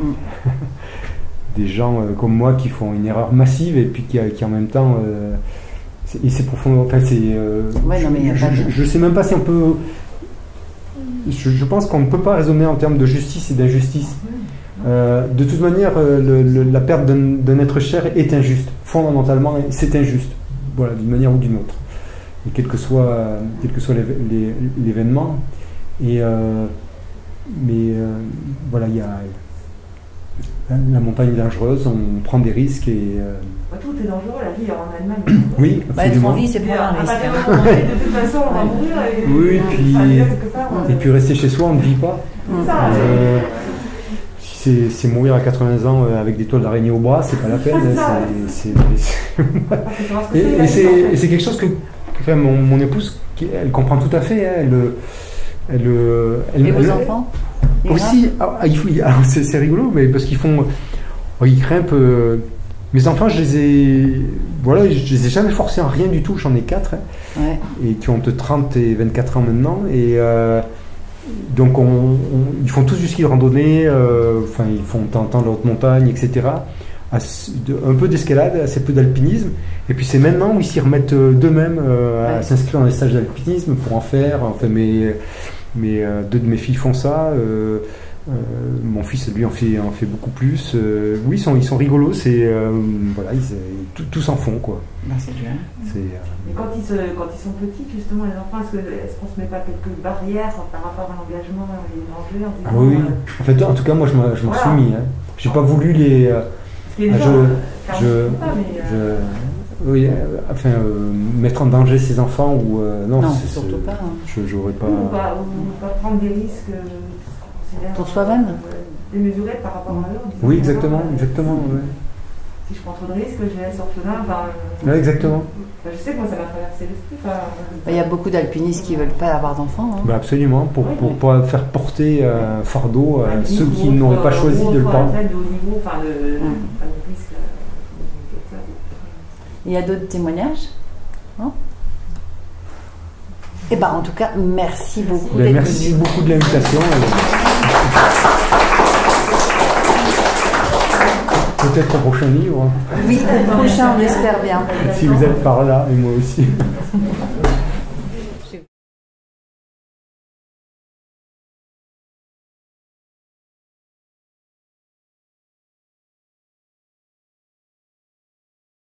Speaker 2: des gens euh, comme moi qui font une erreur massive et puis qui, qui en même temps. Euh, c'est, et c'est profond. Enfin, c'est. Euh,
Speaker 1: Ouais, non, mais y a
Speaker 2: je,
Speaker 1: pas de-
Speaker 2: je, je sais même pas si on peut. Je, je pense qu'on ne peut pas raisonner en termes de justice et d'injustice. Euh, de toute manière, euh, le, le, la perte d'un, d'un être cher est injuste. Fondamentalement, c'est injuste. Voilà, d'une manière ou d'une autre. Et quel que soit, quel que soit l'éve- l'é- l'événement. Et, euh, mais euh, voilà, il y a la montagne est dangereuse, on prend des risques et. Euh,
Speaker 4: Bah, tout est dangereux, la vie en Allemagne.
Speaker 2: oui,
Speaker 1: Bah, être en
Speaker 2: absolument.
Speaker 1: vie, c'est pour un
Speaker 4: À
Speaker 1: risque.
Speaker 4: partir du moment où on est, de toute façon, on va mourir. Et,
Speaker 2: Oui, puis-
Speaker 4: enfin, déjà, quelque part, on-
Speaker 2: Et puis rester chez soi, on ne vit pas.
Speaker 4: C'est ça,
Speaker 2: Euh, si c'est, c'est mourir à quatre-vingts ans euh, avec des toiles d'araignée au bras, c'est pas la peine.
Speaker 4: C'est ça.
Speaker 2: C'est, c'est- c'est-
Speaker 4: faut savoir ce que
Speaker 2: et,
Speaker 4: c'est,
Speaker 2: et
Speaker 4: la
Speaker 2: c'est,
Speaker 4: vie, en
Speaker 2: et
Speaker 4: fait.
Speaker 2: c'est quelque chose que, enfin, mon, mon épouse, qui- elle comprend tout à fait. Hein, elle, elle, elle,
Speaker 1: Et vos
Speaker 2: elle-
Speaker 1: enfants Ils
Speaker 2: aussi, ah, il faut, alors c'est, c'est rigolo, mais parce qu'ils font, oh, ils grimpent. euh, mes enfants, je les ai, voilà, je les ai jamais forcés en rien du tout. J'en ai quatre. Hein,
Speaker 1: grimpent Ouais.
Speaker 2: et qui ont entre trente et vingt-quatre ans maintenant. Et euh, donc, on, on- ils font tous du ski de randonnée, euh, enfin, ils font de temps en temps de la haute montagne, et cetera. Assez- de- un peu d'escalade, assez peu d'alpinisme. Et puis, c'est maintenant où ils s'y remettent euh, d'eux-mêmes euh, à
Speaker 1: Ouais.
Speaker 2: s'inscrire dans des stages d'alpinisme pour en faire. Enfin, mes, mes, euh, deux de mes filles font ça. Euh, Euh, mon fils, lui, en fait, en fait beaucoup plus. Euh, oui, ils sont, ils sont rigolos. C'est euh, voilà, ils, tout, tous en font, quoi.
Speaker 1: Ben, c'est bien.
Speaker 2: C'est, euh...
Speaker 4: Et quand ils, se, quand ils sont petits, justement, les enfants, est-ce, que, est-ce qu'on se met pas quelques barrières par rapport à l'engagement et l'enjeu en disant,
Speaker 2: ah oui.
Speaker 4: euh...
Speaker 2: En fait, en tout cas, moi, je m'en, je m'en
Speaker 4: voilà.
Speaker 2: suis mis. Hein. J'ai pas voulu les. Euh,
Speaker 4: les
Speaker 2: ah,
Speaker 4: gens,
Speaker 2: je,
Speaker 4: euh,
Speaker 2: je,
Speaker 4: pas, mais, euh...
Speaker 2: je, oui, euh, enfin, euh, mettre en danger ses enfants ou euh, non,
Speaker 1: Non,
Speaker 2: c'est,
Speaker 1: surtout
Speaker 2: c'est,
Speaker 1: pas. Hein.
Speaker 2: Je, j'aurais pas.
Speaker 4: Ou pas, ou pas prendre des risques. Euh,
Speaker 1: pour soi-même.
Speaker 4: Euh, démesurés par rapport à l'autre.
Speaker 2: Oui, exactement, euh, exactement.
Speaker 4: Si,
Speaker 2: ouais.
Speaker 4: si je prends trop de risques, je laisse orphelin. Enfin,
Speaker 2: ouais, exactement.
Speaker 4: Ben, je sais que moi, ça m'a traversé l'esprit. Enfin,
Speaker 1: il y a beaucoup d'alpinistes qui ne veulent pas avoir d'enfants. Hein.
Speaker 2: Bah absolument, pour,
Speaker 4: oui,
Speaker 2: pour,
Speaker 4: oui.
Speaker 2: pour faire porter un euh, fardeau à
Speaker 4: un
Speaker 2: ceux qui
Speaker 4: autre,
Speaker 2: n'auraient pas choisi de le prendre.
Speaker 4: De haut niveau, enfin, de,
Speaker 1: hum.
Speaker 4: enfin, de risque. Euh,
Speaker 1: il y a d'autres témoignages hein? Eh ben, en tout cas, merci beaucoup.
Speaker 2: Ben, merci venu. beaucoup de l'invitation. Peut-être un prochain livre.
Speaker 1: Oui, le prochain, on l'espère bien.
Speaker 2: Si vous êtes par là, et moi aussi.